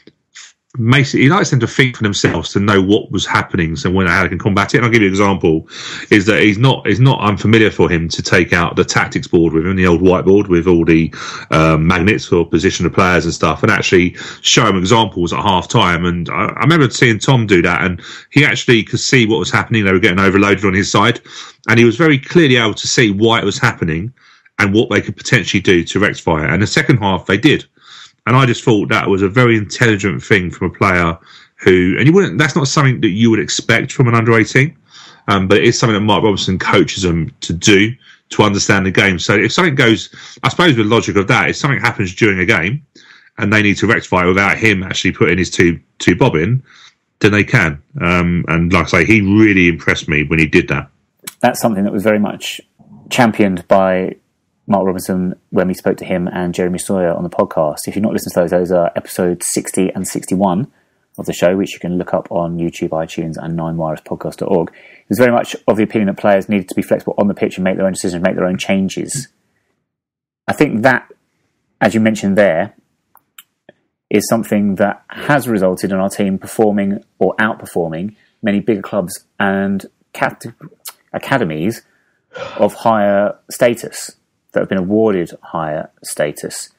Basically, he likes them to think for themselves, to know what was happening, so when how they can combat it. And I'll give you an example: is that he's not it's not unfamiliar for him to take out the tactics board with him, the old whiteboard with all the um, magnets for position of players and stuff, and actually show him examples at half time. And I, I remember seeing Tom do that, and he actually could see what was happening. They were getting overloaded on his side, and he was very clearly able to see why it was happening and what they could potentially do to rectify it. And the second half, they did. And I just thought that was a very intelligent thing from a player who, and you wouldn't, that's not something that you would expect from an under eighteen, um, but it is something that Mark Robinson coaches them to do, to understand the game. So if something goes, I suppose the logic of that, if something happens during a game and they need to rectify it without him actually putting his two two bob in, then they can. Um, and like I say, he really impressed me when he did that. That's something that was very much championed by Mark Robinson when we spoke to him and Jeremy Sawyer on the podcast. If you've not listened to those, those are episodes sixty and sixty-one of the show, which you can look up on YouTube, iTunes, and nine wireless podcast dot org. He was very much of the opinion that players needed to be flexible on the pitch and make their own decisions, make their own changes. I think that, as you mentioned there, is something that has resulted in our team performing or outperforming many bigger clubs and cat- academies of higher status that have been awarded higher status.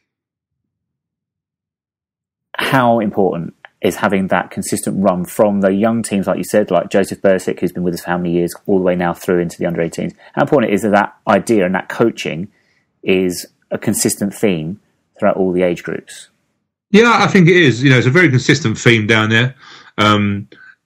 How important is having that consistent run from the young teams, like you said, like Joseph Bursik, who's been with us for how many years, all the way now through into the under eighteens? How important it is that that idea and that coaching is a consistent theme throughout all the age groups? Yeah, I think it is. You know, it's a very consistent theme down there. Um,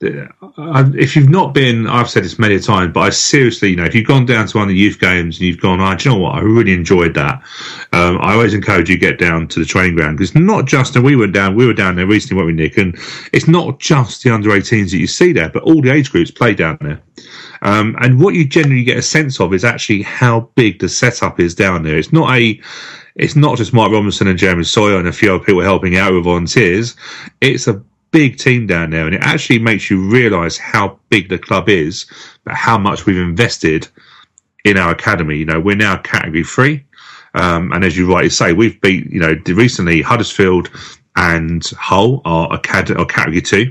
if you've not been, I've said this many times, but I seriously, you know, if you've gone down to one of the youth games and you've gone, oh, do you know what, I really enjoyed that. Um, I always encourage you to get down to the training ground, because not just, and we went down, we were down there recently, weren't we, Nick? And it's not just the under eighteens that you see there, but all the age groups play down there. Um, and what you generally get a sense of is actually how big the setup is down there. It's not a, it's not just Mark Robinson and Jeremy Sawyer and a few other people helping out with volunteers. It's a big team down there, and it actually makes you realise how big the club is, but how much we've invested in our academy. You know, we're now category three, um, and as you rightly say, we've beat, you know, recently Huddersfield and Hull are, acad- are category two.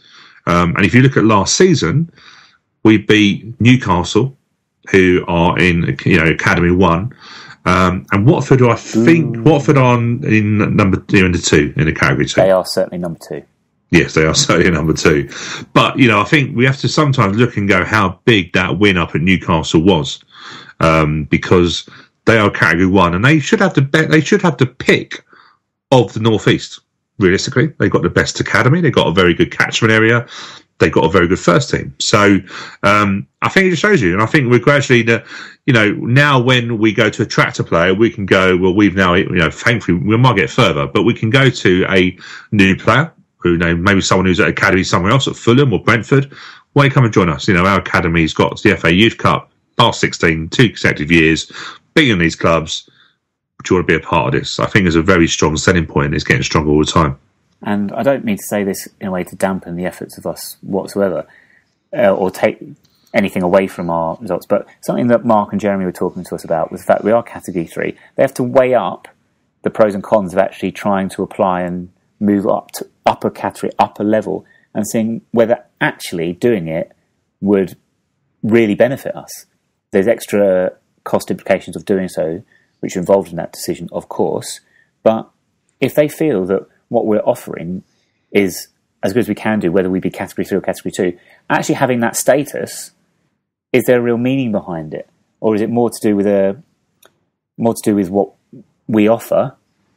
Um, and if you look at last season, we beat Newcastle, who are in, you know, Academy One, um, and Watford, I think, Ooh. Watford are in number in the two in the category two. They are certainly number two. Yes, they are certainly number two. But, you know, I think we have to sometimes look and go how big that win up at Newcastle was, um, because they are category one, and they should have the be- they should have the pick of the North East. Realistically, they've got the best academy. They've got a very good catchment area. They've got a very good first team. So um, I think it just shows you. And I think we're gradually, the, you know, now when we go to attract a player, we can go, well, we've now, you know, thankfully, we might get further, but we can go to a new player who, you know, maybe someone who's at academy somewhere else, at Fulham or Brentford. Why come and join us? You know, our academy's got the F A Youth Cup, past sixteen, two consecutive years, beating these clubs. Do you want to be a part of this? I think it's a very strong selling point. It's getting stronger all the time. And I don't mean to say this in a way to dampen the efforts of us whatsoever, uh, or take anything away from our results, but something that Mark and Jeremy were talking to us about was the fact we are category three. They have to weigh up the pros and cons of actually trying to apply and move up to upper category, upper level, and seeing whether actually doing it would really benefit us. There's extra cost implications of doing so, which are involved in that decision, of course, but if they feel that what we're offering is as good as we can do, whether we be category three or category two, actually having that status, is there a real meaning behind it? Or is it more to do with a more to do with what we offer,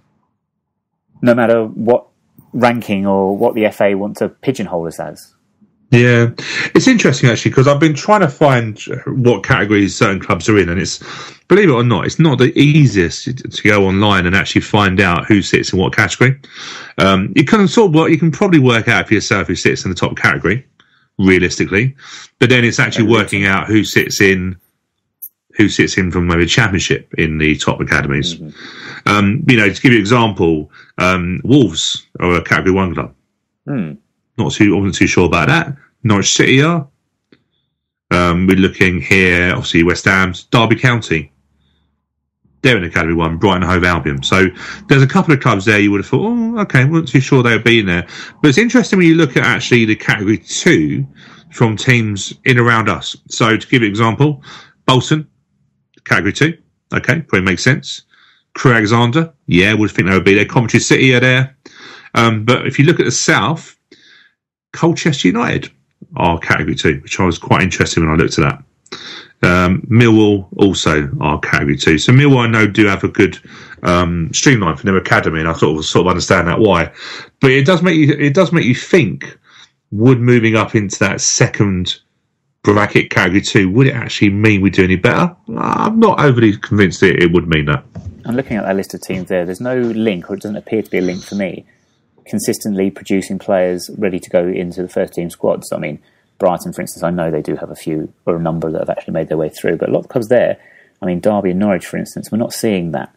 no matter what ranking or what the F A want to pigeonhole us as? Yeah, it's interesting actually, because I've been trying to find what categories certain clubs are in, and it's, believe it or not, it's not the easiest to go online and actually find out who sits in what category. Um, you can sort of work, you can probably work out for yourself who sits in the top category, realistically, but then it's actually working out who sits in who sits in from maybe a championship in the top academies. Mm-hmm. Um, you know, to give you an example, um, Wolves are a category one club. Mm. Not too, I wasn't too sure about that. Norwich City are. Um, we're looking here, obviously, West Ham's, Derby County. They're in Academy One, Brighton Hove Albion. So there's a couple of clubs there you would have thought, oh, okay, wasn't too sure they would be in there. But it's interesting when you look at actually the Category Two from teams in around us. So to give you an example, Bolton, Category Two, okay, probably makes sense. Crewe Alexandra, yeah, would think they would be there. Coventry City are there. Um, but if you look at the south, Colchester United are Category Two, which I was quite interested when I looked at that. Um, Millwall also are Category Two. So Millwall, I know, do have a good um, streamline for their academy, and I sort of sort of understand that why. But it does make you it does make you think: would moving up into that second bracket category two, would it actually mean we do any better? I'm not overly convinced that it would mean that. I'm looking at that list of teams there. There's no link, or it doesn't appear to be a link for me, consistently producing players ready to go into the first team squads. I mean, Brighton, for instance, I know they do have a few or a number that have actually made their way through, but a lot of clubs there, I mean, Derby and Norwich, for instance, we're not seeing that.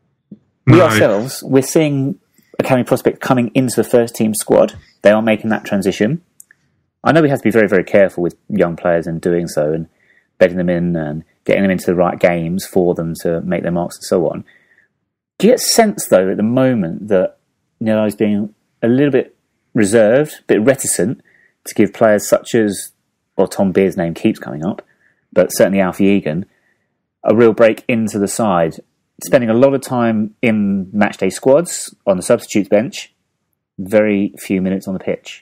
We No. ourselves, we're seeing academy prospects coming into the first team squad. They are making that transition. I know we have to be very, very careful with young players in doing so and bedding them in and getting them into the right games for them to make their marks and so on. Do you get a sense, though, at the moment that Neil is being a little bit reserved, a bit reticent to give players such as, well, Tom Beer's name keeps coming up, but certainly Alfie Egan, a real break into the side, spending a lot of time in matchday squads, on the substitutes bench, very few minutes on the pitch.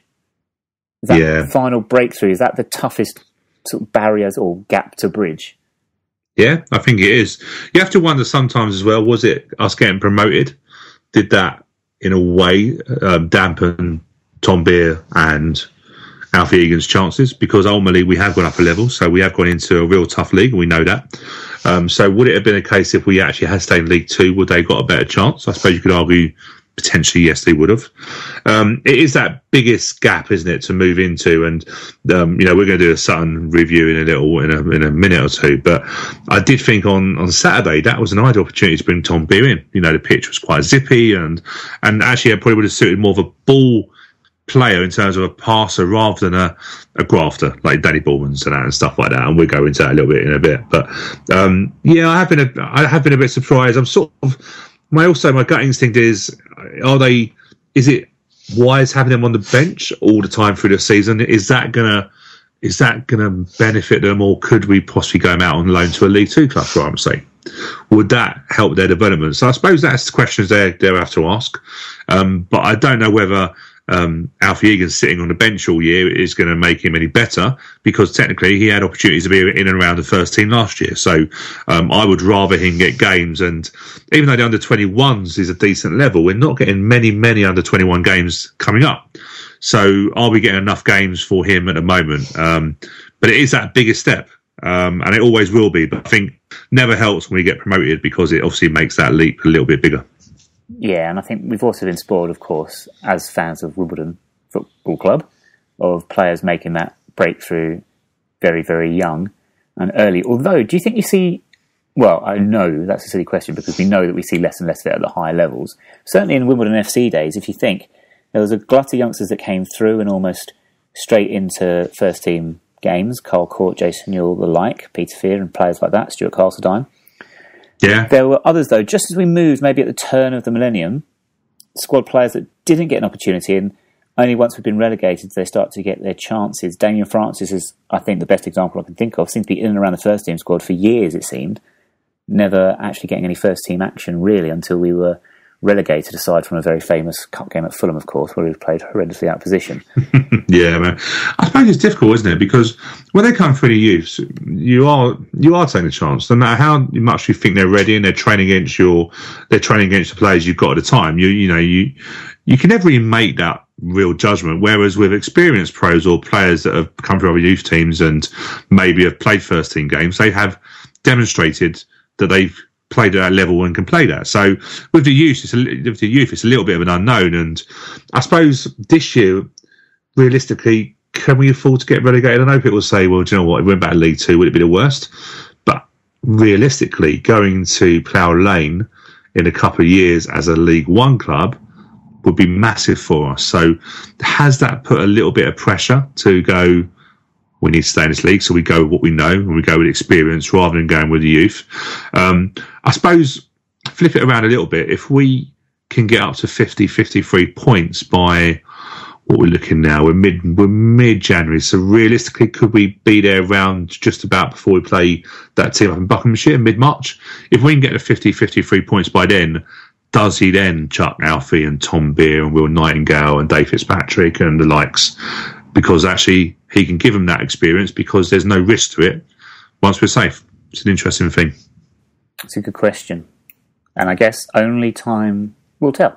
Is that Yeah. final breakthrough, is that the toughest sort of barriers or gap to bridge? Yeah, I think it is. You have to wonder sometimes as well, was it us getting promoted? Did that, in a way, um, dampen Tom Beer and Alfie Egan's chances? Because ultimately we have gone up a level, so we have gone into a real tough league, and we know that. Um, so would it have been a case if we actually had stayed in League Two, would they have got a better chance? I suppose you could argue potentially yes, they would have. Um, it is that biggest gap, isn't it, to move into? And um, you know, we're going to do a Sutton review in a little in a, in a minute or two. But I did think on, on Saturday that was an ideal opportunity to bring Tom Beer in. You know, the pitch was quite zippy, and and actually it probably would have suited more of a ball player in terms of a passer rather than a, a grafter like Danny Ballman's and that and stuff like that. And we'll go into that a little bit in a bit. But um, yeah, I have been a, I have been a bit surprised. I'm sort of my also my gut instinct is, are they? Is it wise having them on the bench all the time through the season? Is that gonna is that gonna benefit them, or could we possibly go them out on loan to a League Two club? For I'm saying, would that help their development? So I suppose that's the questions they they have to ask. Um, but I don't know whether um, Alfie Egan sitting on the bench all year is going to make him any better, because technically he had opportunities to be in and around the first team last year. So um, I would rather him get games. And even though the under twenty-ones is a decent level, we're not getting many, many under twenty-one games coming up. So are we getting enough games for him at the moment? Um, but it is that biggest step. Um, and it always will be. But I think never helps when we get promoted, because it obviously makes that leap a little bit bigger. Yeah, and I think we've also been spoiled, of course, as fans of Wimbledon Football Club, of players making that breakthrough very, very young and early. Although, do you think you see... Well, I know that's a silly question, because we know that we see less and less of it at the higher levels. Certainly in Wimbledon F C days, if you think, there was a glut of youngsters that came through and almost straight into first-team games. Carl Court, Jason Newell, the like, Peter Fear and players like that, Stuart Castledine. Yeah. There were others, though, just as we moved maybe at the turn of the millennium, squad players that didn't get an opportunity, and only once we've been relegated they start to get their chances. Daniel Francis is, I think, the best example I can think of. Seemed to be in and around the first-team squad for years, it seemed. Never actually getting any first-team action, really, until we were relegated, aside from a very famous cup game at Fulham, of course, where we played horrendously out of position. Yeah, man. I suppose it's difficult, isn't it? Because when they come through the youths, you are you are taking a chance. No matter how much you think they're ready and they're training against your, they're training against the players you've got at the time. You you know you you can never really make that real judgment. Whereas with experienced pros or players that have come from other youth teams and maybe have played first team games, they have demonstrated that they've played at that level and can play that. So with the youth, it's a, with the youth, it's a little bit of an unknown. And I suppose this year, realistically, can we afford to get relegated? I know people will say, well, do you know what, if we went back to League Two, would it be the worst? But realistically, going to Plough Lane in a couple of years as a League One club would be massive for us. So has that put a little bit of pressure to go, we need to stay in this league, so we go with what we know and we go with experience rather than going with the youth? Um, I suppose, flip it around a little bit, if we can get up to fifty, fifty-three points by what we're looking now, we're mid we're mid-January, so realistically could we be there around just about before we play that team up in Buckinghamshire, mid-March? If we can get to fifty, fifty-three points by then, does he then chuck Alfie and Tom Beer and Will Nightingale and Dave Fitzpatrick and the likes? Because actually he can give them that experience, because there's no risk to it once we're safe. It's an interesting thing. It's a good question. And I guess only time will tell.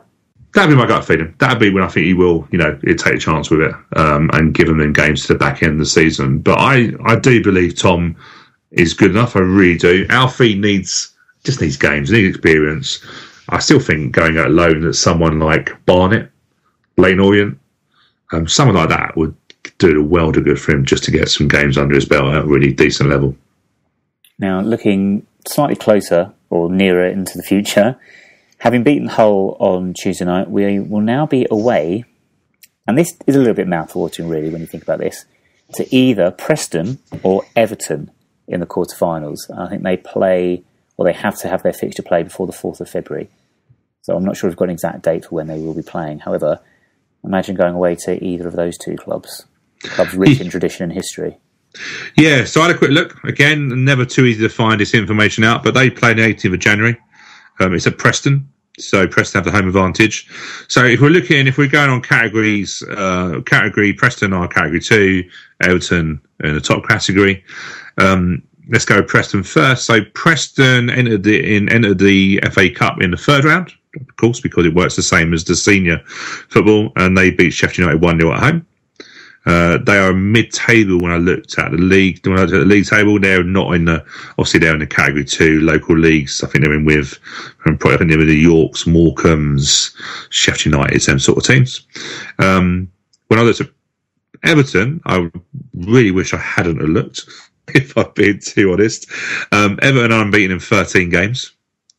That'd be my gut feeling. That'd be when I think he will, you know, he'd take a chance with it um, and give them them games to the back end of the season. But I, I do believe Tom is good enough. I really do. Alfie needs just needs games, needs experience. I still think going out alone at someone like Barnett, Lane Orient, um, someone like that would do the world of good for him just to get some games under his belt at a really decent level. Now, looking slightly closer or nearer into the future, having beaten Hull on Tuesday night, we will now be away, and this is a little bit mouth-watering really when you think about this, to either Preston or Everton in the quarterfinals. I think they play, or they have to have their fixture play before the fourth of February. So I'm not sure we've got an exact date for when they will be playing. However, imagine going away to either of those two clubs. Clubs rich in tradition and history. Yeah, so I had a quick look. Again, never too easy to find this information out, but they play the eighteenth of January. Um, it's at Preston, so Preston have the home advantage. So if we're looking, if we're going on categories, uh, category Preston are category two, Everton in the top category. Um, let's go Preston first. So Preston entered the in entered the F A Cup in the third round, of course, because it works the same as the senior football, and they beat Sheffield United one nil at home. Uh, they are mid-table when I looked at the league. When I looked at the league table, they're not in the, obviously they're in the category two local leagues. I think they're in with, I think they're with the Yorks, Morecambes, Sheffield United, them sort of teams. Um, when I looked at Everton, I really wish I hadn't have looked, if I've been too honest. Um, Everton are unbeaten in thirteen games.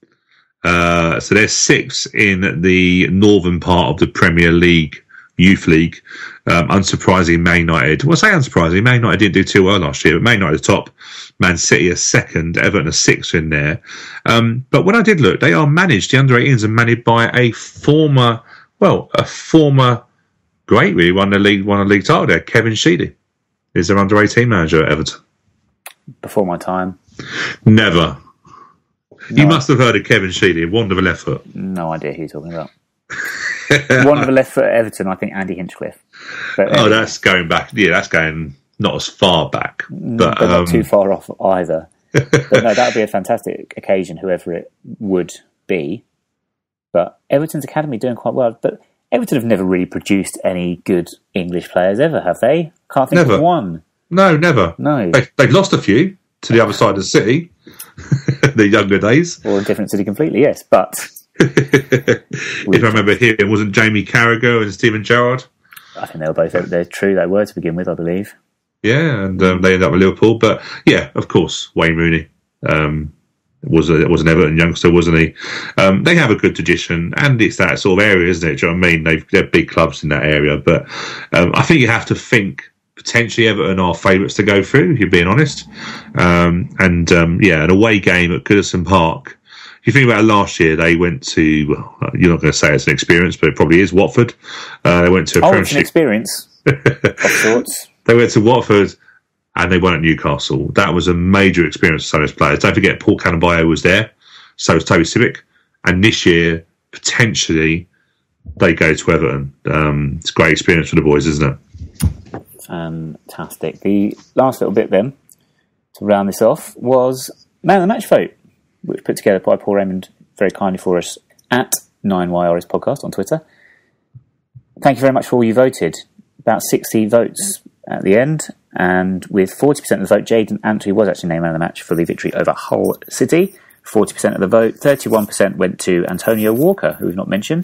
Uh, so they're sixth in the northern part of the Premier League, Youth League. Um, unsurprisingly, Man United, well, I say unsurprisingly, Man United didn't do too well last year, but Man United are top, Man City are second, Everton are sixth in there. Um, but when I did look, they are managed, the under eighteens are managed by a former, well, a former great, really, won the league, won a league title there, Kevin Sheedy is their under eighteen manager at Everton. Before my time. Never. No, you must have heard of Kevin Sheedy, wonder of a left foot. No idea who you're talking about. One of the left foot at Everton, I think Andy Hinchcliffe. But, oh, um, that's going back. Yeah, that's going not as far back, but, but not um, too far off either. But no, that would be a fantastic occasion, whoever it would be. But Everton's academy doing quite well. But Everton have never really produced any good English players ever, have they? Can't think Never. of one. No, never. No. They, they've lost a few to the other side of the city, the younger days. Or a different city completely, yes. But if I remember here, it wasn't Jamie Carragher and Stephen Gerrard. I think they were both, they're true, they were to begin with, I believe. Yeah, and um, they ended up with Liverpool. But yeah, of course, Wayne Rooney um, was a, was an Everton youngster, wasn't he? Um, they have a good tradition, and it's that sort of area, isn't it? Do you know what I mean? They've, they're big clubs in that area. But um, I think you have to think potentially Everton are favourites to go through, if you're being honest. Um, and um, yeah, an away game at Goodison Park. If you think about it, last year, they went to, well, you're not going to say it's an experience, but it probably is, Watford. Uh, they went to a Oh, Premiership. it's an experience of sorts. They went to Watford and they won at Newcastle. That was a major experience for some of those players. Don't forget, Paul Cannabio was there. So was Toby Sibbick. And this year, potentially, they go to Everton. Um, it's a great experience for the boys, isn't it? Fantastic. The last little bit then, to round this off, was Man of the Match vote, which put together by Paul Raymond very kindly for us at nine Y R S Podcast on Twitter. Thank you very much for all you voted. About sixty votes at the end, and with forty percent of the vote, Jayden Antwi was actually named Man of the Match for the victory over Hull City. forty percent of the vote, thirty-one percent went to Antonio Walker, who we've not mentioned.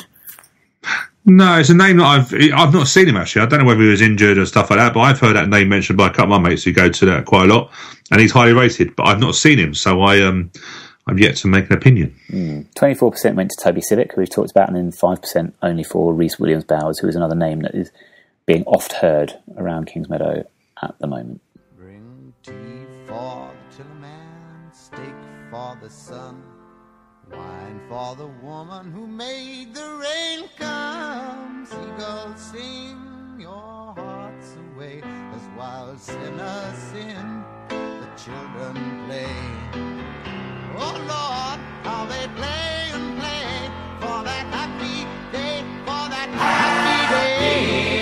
No, it's a name that I've I've not seen him actually. I don't know whether he was injured or stuff like that, but I've heard that name mentioned by a couple of my mates who go to that quite a lot, and he's highly rated. But I've not seen him, so I um I'm yet to make an opinion. Mm. twenty-four percent went to Toby Sibbick, who we've talked about, and then five percent only for Reece Williams-Bowers, who is another name that is being oft heard around Kingsmeadow at the moment. Bring tea for the tillerman, steak for the sun, wine for the woman who made the rain come. Seagulls sing your hearts away as wild sinners sin, the children play. Oh Lord, how they play and play for that happy day, for that happy day.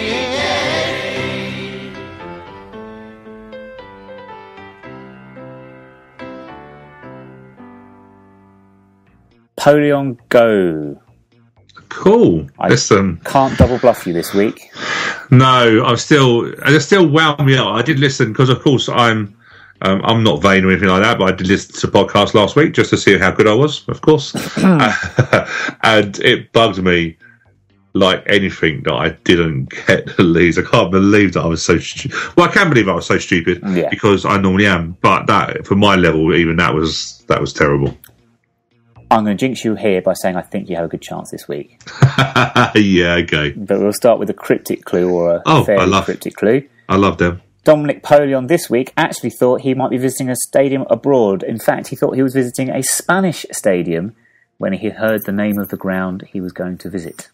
Napoleon Go. Of Cool. I Listen, can't double bluff you this week. no, I'm still. It still wound me up. I did listen because, of course, I'm. Um, I'm not vain or anything like that, but I did listen to the podcast last week just to see how good I was, of course. And it bugged me like anything that I didn't get the leads. I can't believe that I was so stupid. Well, I can believe I was so stupid Yeah. because I normally am, but that, for my level, even that was that was terrible. I'm going to jinx you here by saying I think you have a good chance this week. Yeah, okay. But we'll start with a cryptic clue or a Oh, I fairly love- cryptic clue. I love them. Dominic Polion this week actually thought he might be visiting a stadium abroad. In fact, he thought he was visiting a Spanish stadium when he heard the name of the ground he was going to visit.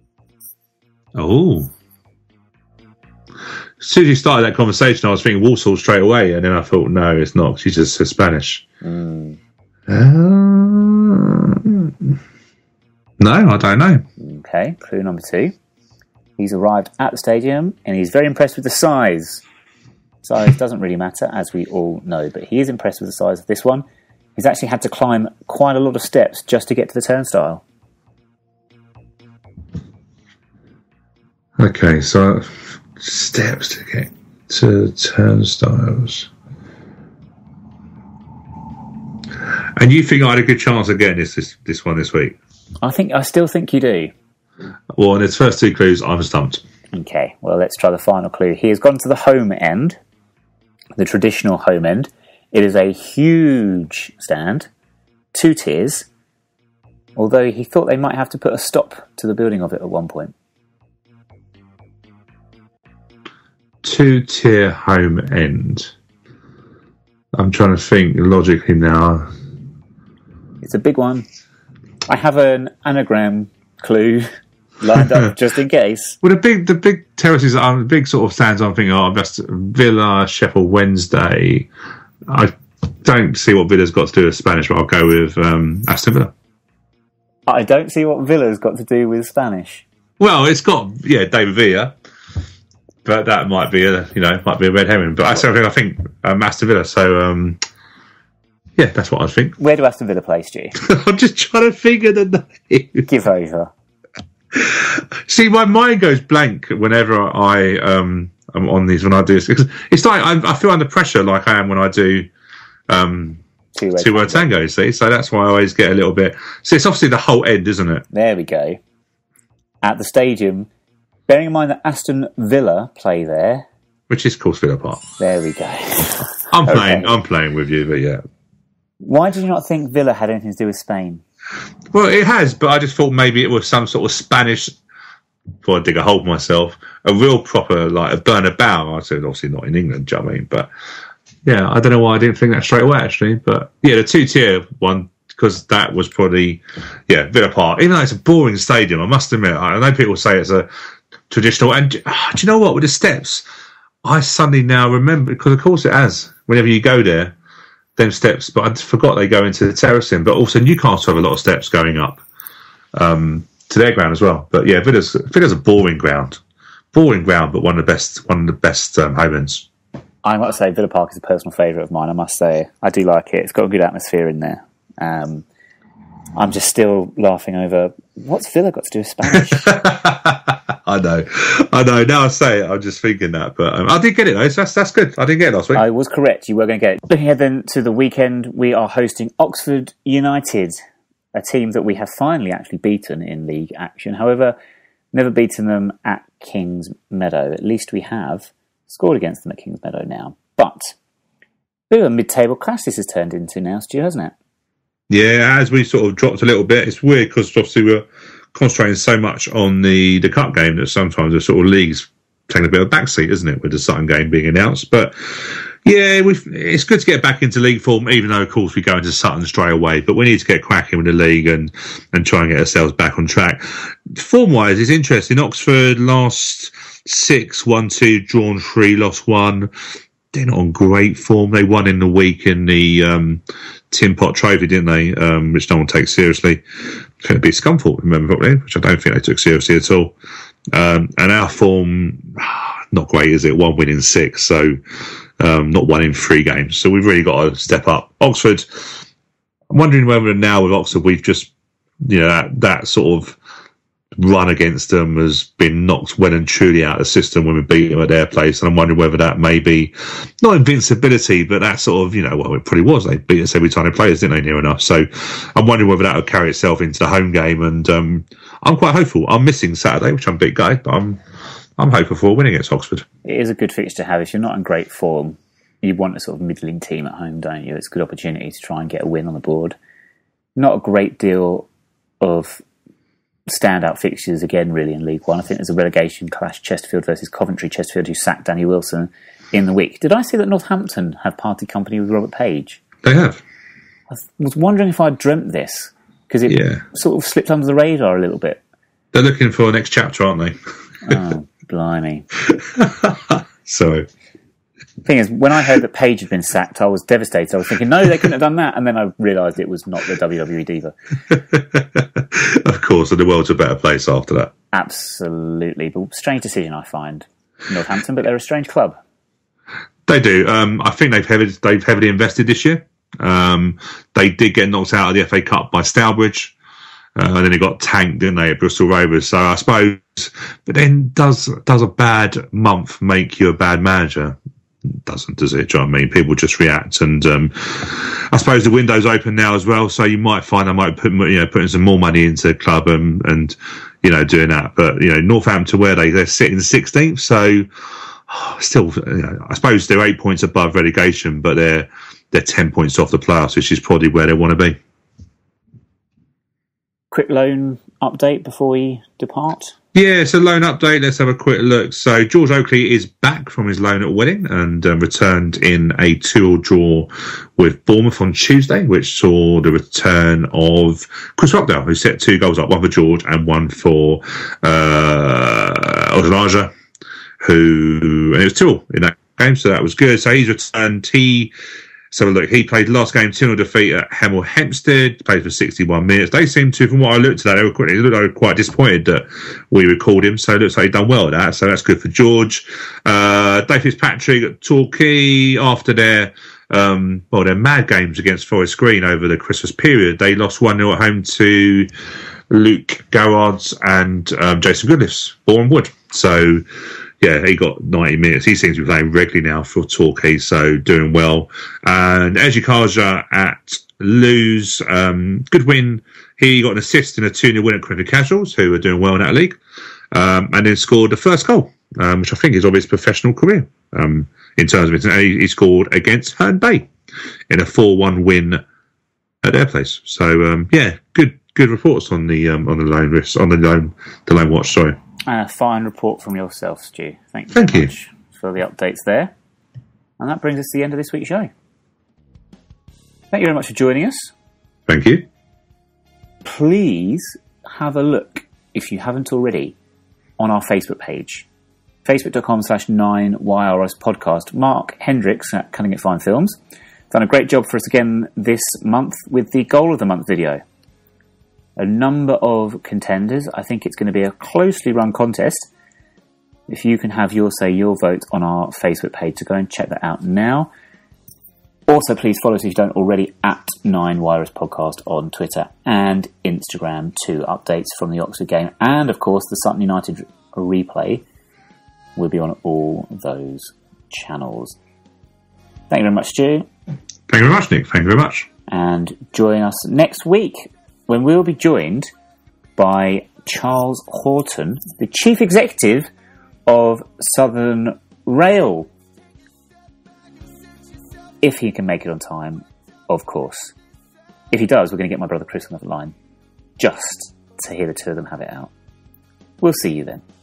Oh. As soon as you started that conversation, I was thinking Walsall straight away, and then I thought, no, it's not. She just says Spanish. Mm. Uh, no, I don't know. Okay, clue number two. He's arrived at the stadium and he's very impressed with the size. Size doesn't really matter, as we all know, but he is impressed with the size of this one. He's actually had to climb quite a lot of steps just to get to the turnstile. Okay, so steps to get to turnstiles. And you think I had a good chance again this this, this one this week? I think I still think you do. Well, in its first two clues, I'm stumped. Okay, well, let's try the final clue. He has gone to the home end, the traditional home end. It is a huge stand, two tiers, although he thought they might have to put a stop to the building of it at one point. Two-tier home end. I'm trying to think logically now. It's a big one. I have an anagram clue lined up just in case. Well, the big, the big terraces, are the big sort of stands. I'm thinking, oh, that's Villa, Sheffield Wednesday. I don't see what Villa's got to do with Spanish, but I'll go with um, Aston Villa. I don't see what Villa's got to do with Spanish. Well, it's got yeah, David Villa, but that might be a you know might be a red herring. But I still I think um, Aston Villa. So um, yeah, that's what I think. Where do Aston Villa play, Stu? I'm just trying to figure the name. Give over. See, my mind goes blank whenever I um am on these when I do this. It's like I, I feel under pressure, like I am when I do um Two two word tango. See, so that's why I always get a little bit. So it's obviously the whole end, isn't it? There we go. At the stadium, bearing in mind that Aston Villa play there. Which is, of course, Villa Park. There we go. I'm playing. Okay. I'm playing with you, but yeah. Why did you not think Villa had anything to do with Spain? Well, it has, but I just thought maybe it was some sort of Spanish. Before I dig a hole for myself, a real proper like a Bernabeu. I said obviously not in England, do you know what I mean? But yeah, I don't know why I didn't think that straight away actually. But yeah, the two tier one because that was probably yeah Villa Park. Even though it's a boring stadium, I must admit. I know people say it's a traditional, and oh, do you know what with the steps? I suddenly now remember because of course it has. Whenever you go there, them steps. But I forgot they go into the terracing. But also Newcastle have a lot of steps going up. Um, to their ground as well, but yeah, Villa's Villa's a boring ground, boring ground, but one of the best, one of the best um, home ends. I must say, Villa Park is a personal favourite of mine. I must say, I do like it. It's got a good atmosphere in there. Um, I'm just still laughing over what's Villa got to do with Spanish. I know, I know. Now I say it, I'm just thinking that, but um, I did get it though. So that's that's good. I didn't get it last week. I was correct. You were going to get it. Looking ahead then to the weekend, we are hosting Oxford United, a team that we have finally actually beaten in league action. However, never beaten them at Kings Meadow. At least we have scored against them at Kings Meadow now. But a bit of a mid-table clash this has turned into now, Stu, hasn't it? Yeah, as we sort of dropped a little bit, it's weird because obviously we're concentrating so much on the, the cup game that sometimes the sort of league's taking a bit of a backseat, isn't it, with the Sutton game being announced. But yeah, we've, it's good to get back into league form, even though, of course, we go into Sutton straight away. But we need to get cracking with the league and, and try and get ourselves back on track. Form-wise, it's interesting. Oxford lost six, won two, drawn three, lost one. They're not on great form. They won in the week in the um, Tin Pot Trophy, didn't they? Um, which no one takes seriously. I think it'd be Scunthorpe, remember properly, which I don't think they took seriously at all. Um, and our form, not great, is it? One win in six, so um, not one in three games. So we've really got to step up. Oxford, I'm wondering whether now with Oxford we've just, you know, that, that sort of run against them has been knocked well and truly out of the system when we beat them at their place. And I'm wondering whether that may be not invincibility, but that sort of, you know, well, it probably was. They beat us every time they played us, didn't they, near enough? So I'm wondering whether that will carry itself into the home game. And um, I'm quite hopeful. I'm missing Saturday, which I'm a bit gutted, but I'm, I'm hopeful for a win against Oxford. It is a good fixture to have. If you're not in great form, you want a sort of middling team at home, don't you? It's a good opportunity to try and get a win on the board. Not a great deal of standout fixtures again, really, in League One. I think there's a relegation clash, Chesterfield versus Coventry. Chesterfield, who sacked Danny Wilson in the week. Did I see that Northampton have party company with Robert Page? They have. I was wondering if I dreamt this, because it Yeah. sort of slipped under the radar a little bit. They're looking for the next chapter, aren't they? Oh, blimey. So... Thing is, when I heard that Page had been sacked, I was devastated. I was thinking, no, they couldn't have done that. And then I realised it was not the W W E diva. Of course, and the world's a better place after that. Absolutely. But strange decision, I find. Northampton, but they're a strange club. They do. Um, I think they've heavily, they've heavily invested this year. Um, they did get knocked out of the F A Cup by Stourbridge. Uh, and then they got tanked, didn't they, at Bristol Rovers? So I suppose, but then does does a bad month make you a bad manager? Doesn't, does it? Do you know what I mean? People just react, and um, I suppose the window's open now as well. So you might find I might put you know putting some more money into the club and and you know doing that. But you know Northampton, where they they're sitting sixteenth, so oh, still you know, I suppose they're eight points above relegation, but they're they're ten points off the playoffs, which is probably where they want to be. Quick loan update before we depart. Yeah, so loan update. Let's have a quick look. So George Oakley is back from his loan at Wedding and um, returned in a two-all draw with Bournemouth on Tuesday, which saw the return of Chris Rockdale, who set two goals up, one for George and one for uh, Odelaja, who and it was two-all in that game, so that was good. So he's returned. He So look, he played last game two nil defeat at Hemel Hempstead, played for sixty-one minutes. They seemed to, from what I looked at, they were quite, they looked like they were quite disappointed that we recalled him. So it looks like he'd done well at that. So that's good for George. Uh, Dave Fitzpatrick at Torquay after their um, well their mad games against Forest Green over the Christmas period. They lost one nil at home to Luke Garrard's and um, Jason Goodliffe's Boreham Wood. So. Yeah, he got ninety minutes. He seems to be playing regularly now for Torquay, so doing well. And Eji Kaja at Lewes, um, good win. He got an assist in a two nil win at Credit Casuals, who are doing well in that league. Um, and then scored the first goal, um, which I think is of his professional career. Um, in terms of it, he, he scored against Herne Bay in a four one win at their place. So um, yeah, good good reports on the um, on the loan risks on the loan the loan watch. Sorry. And a fine report from yourself, Stu. Thank you Thank very you. much for the updates there. And that brings us to the end of this week's show. Thank you very much for joining us. Thank you. Please have a look, if you haven't already, on our Facebook page. Facebook.com slash 9YRS podcast. Mark Hendricks at Cunning It Fine Films done a great job for us again this month with the Goal of the Month video. A number of contenders. I think it's going to be a closely run contest. If you can have your say, your vote on our Facebook page, so go and check that out now. Also, please follow us if you don't already at nine Wireless Podcast on Twitter and Instagram to updates from the Oxford game. And, of course, the Sutton United replay will be on all those channels. Thank you very much, Stu. Thank you very much, Nick. Thank you very much. And join us next week, when we'll be joined by Charles Horton, the Chief Executive of Southern Rail. If he can make it on time, of course. If he does, we're going to get my brother Chris on the line, just to hear the two of them have it out. We'll see you then.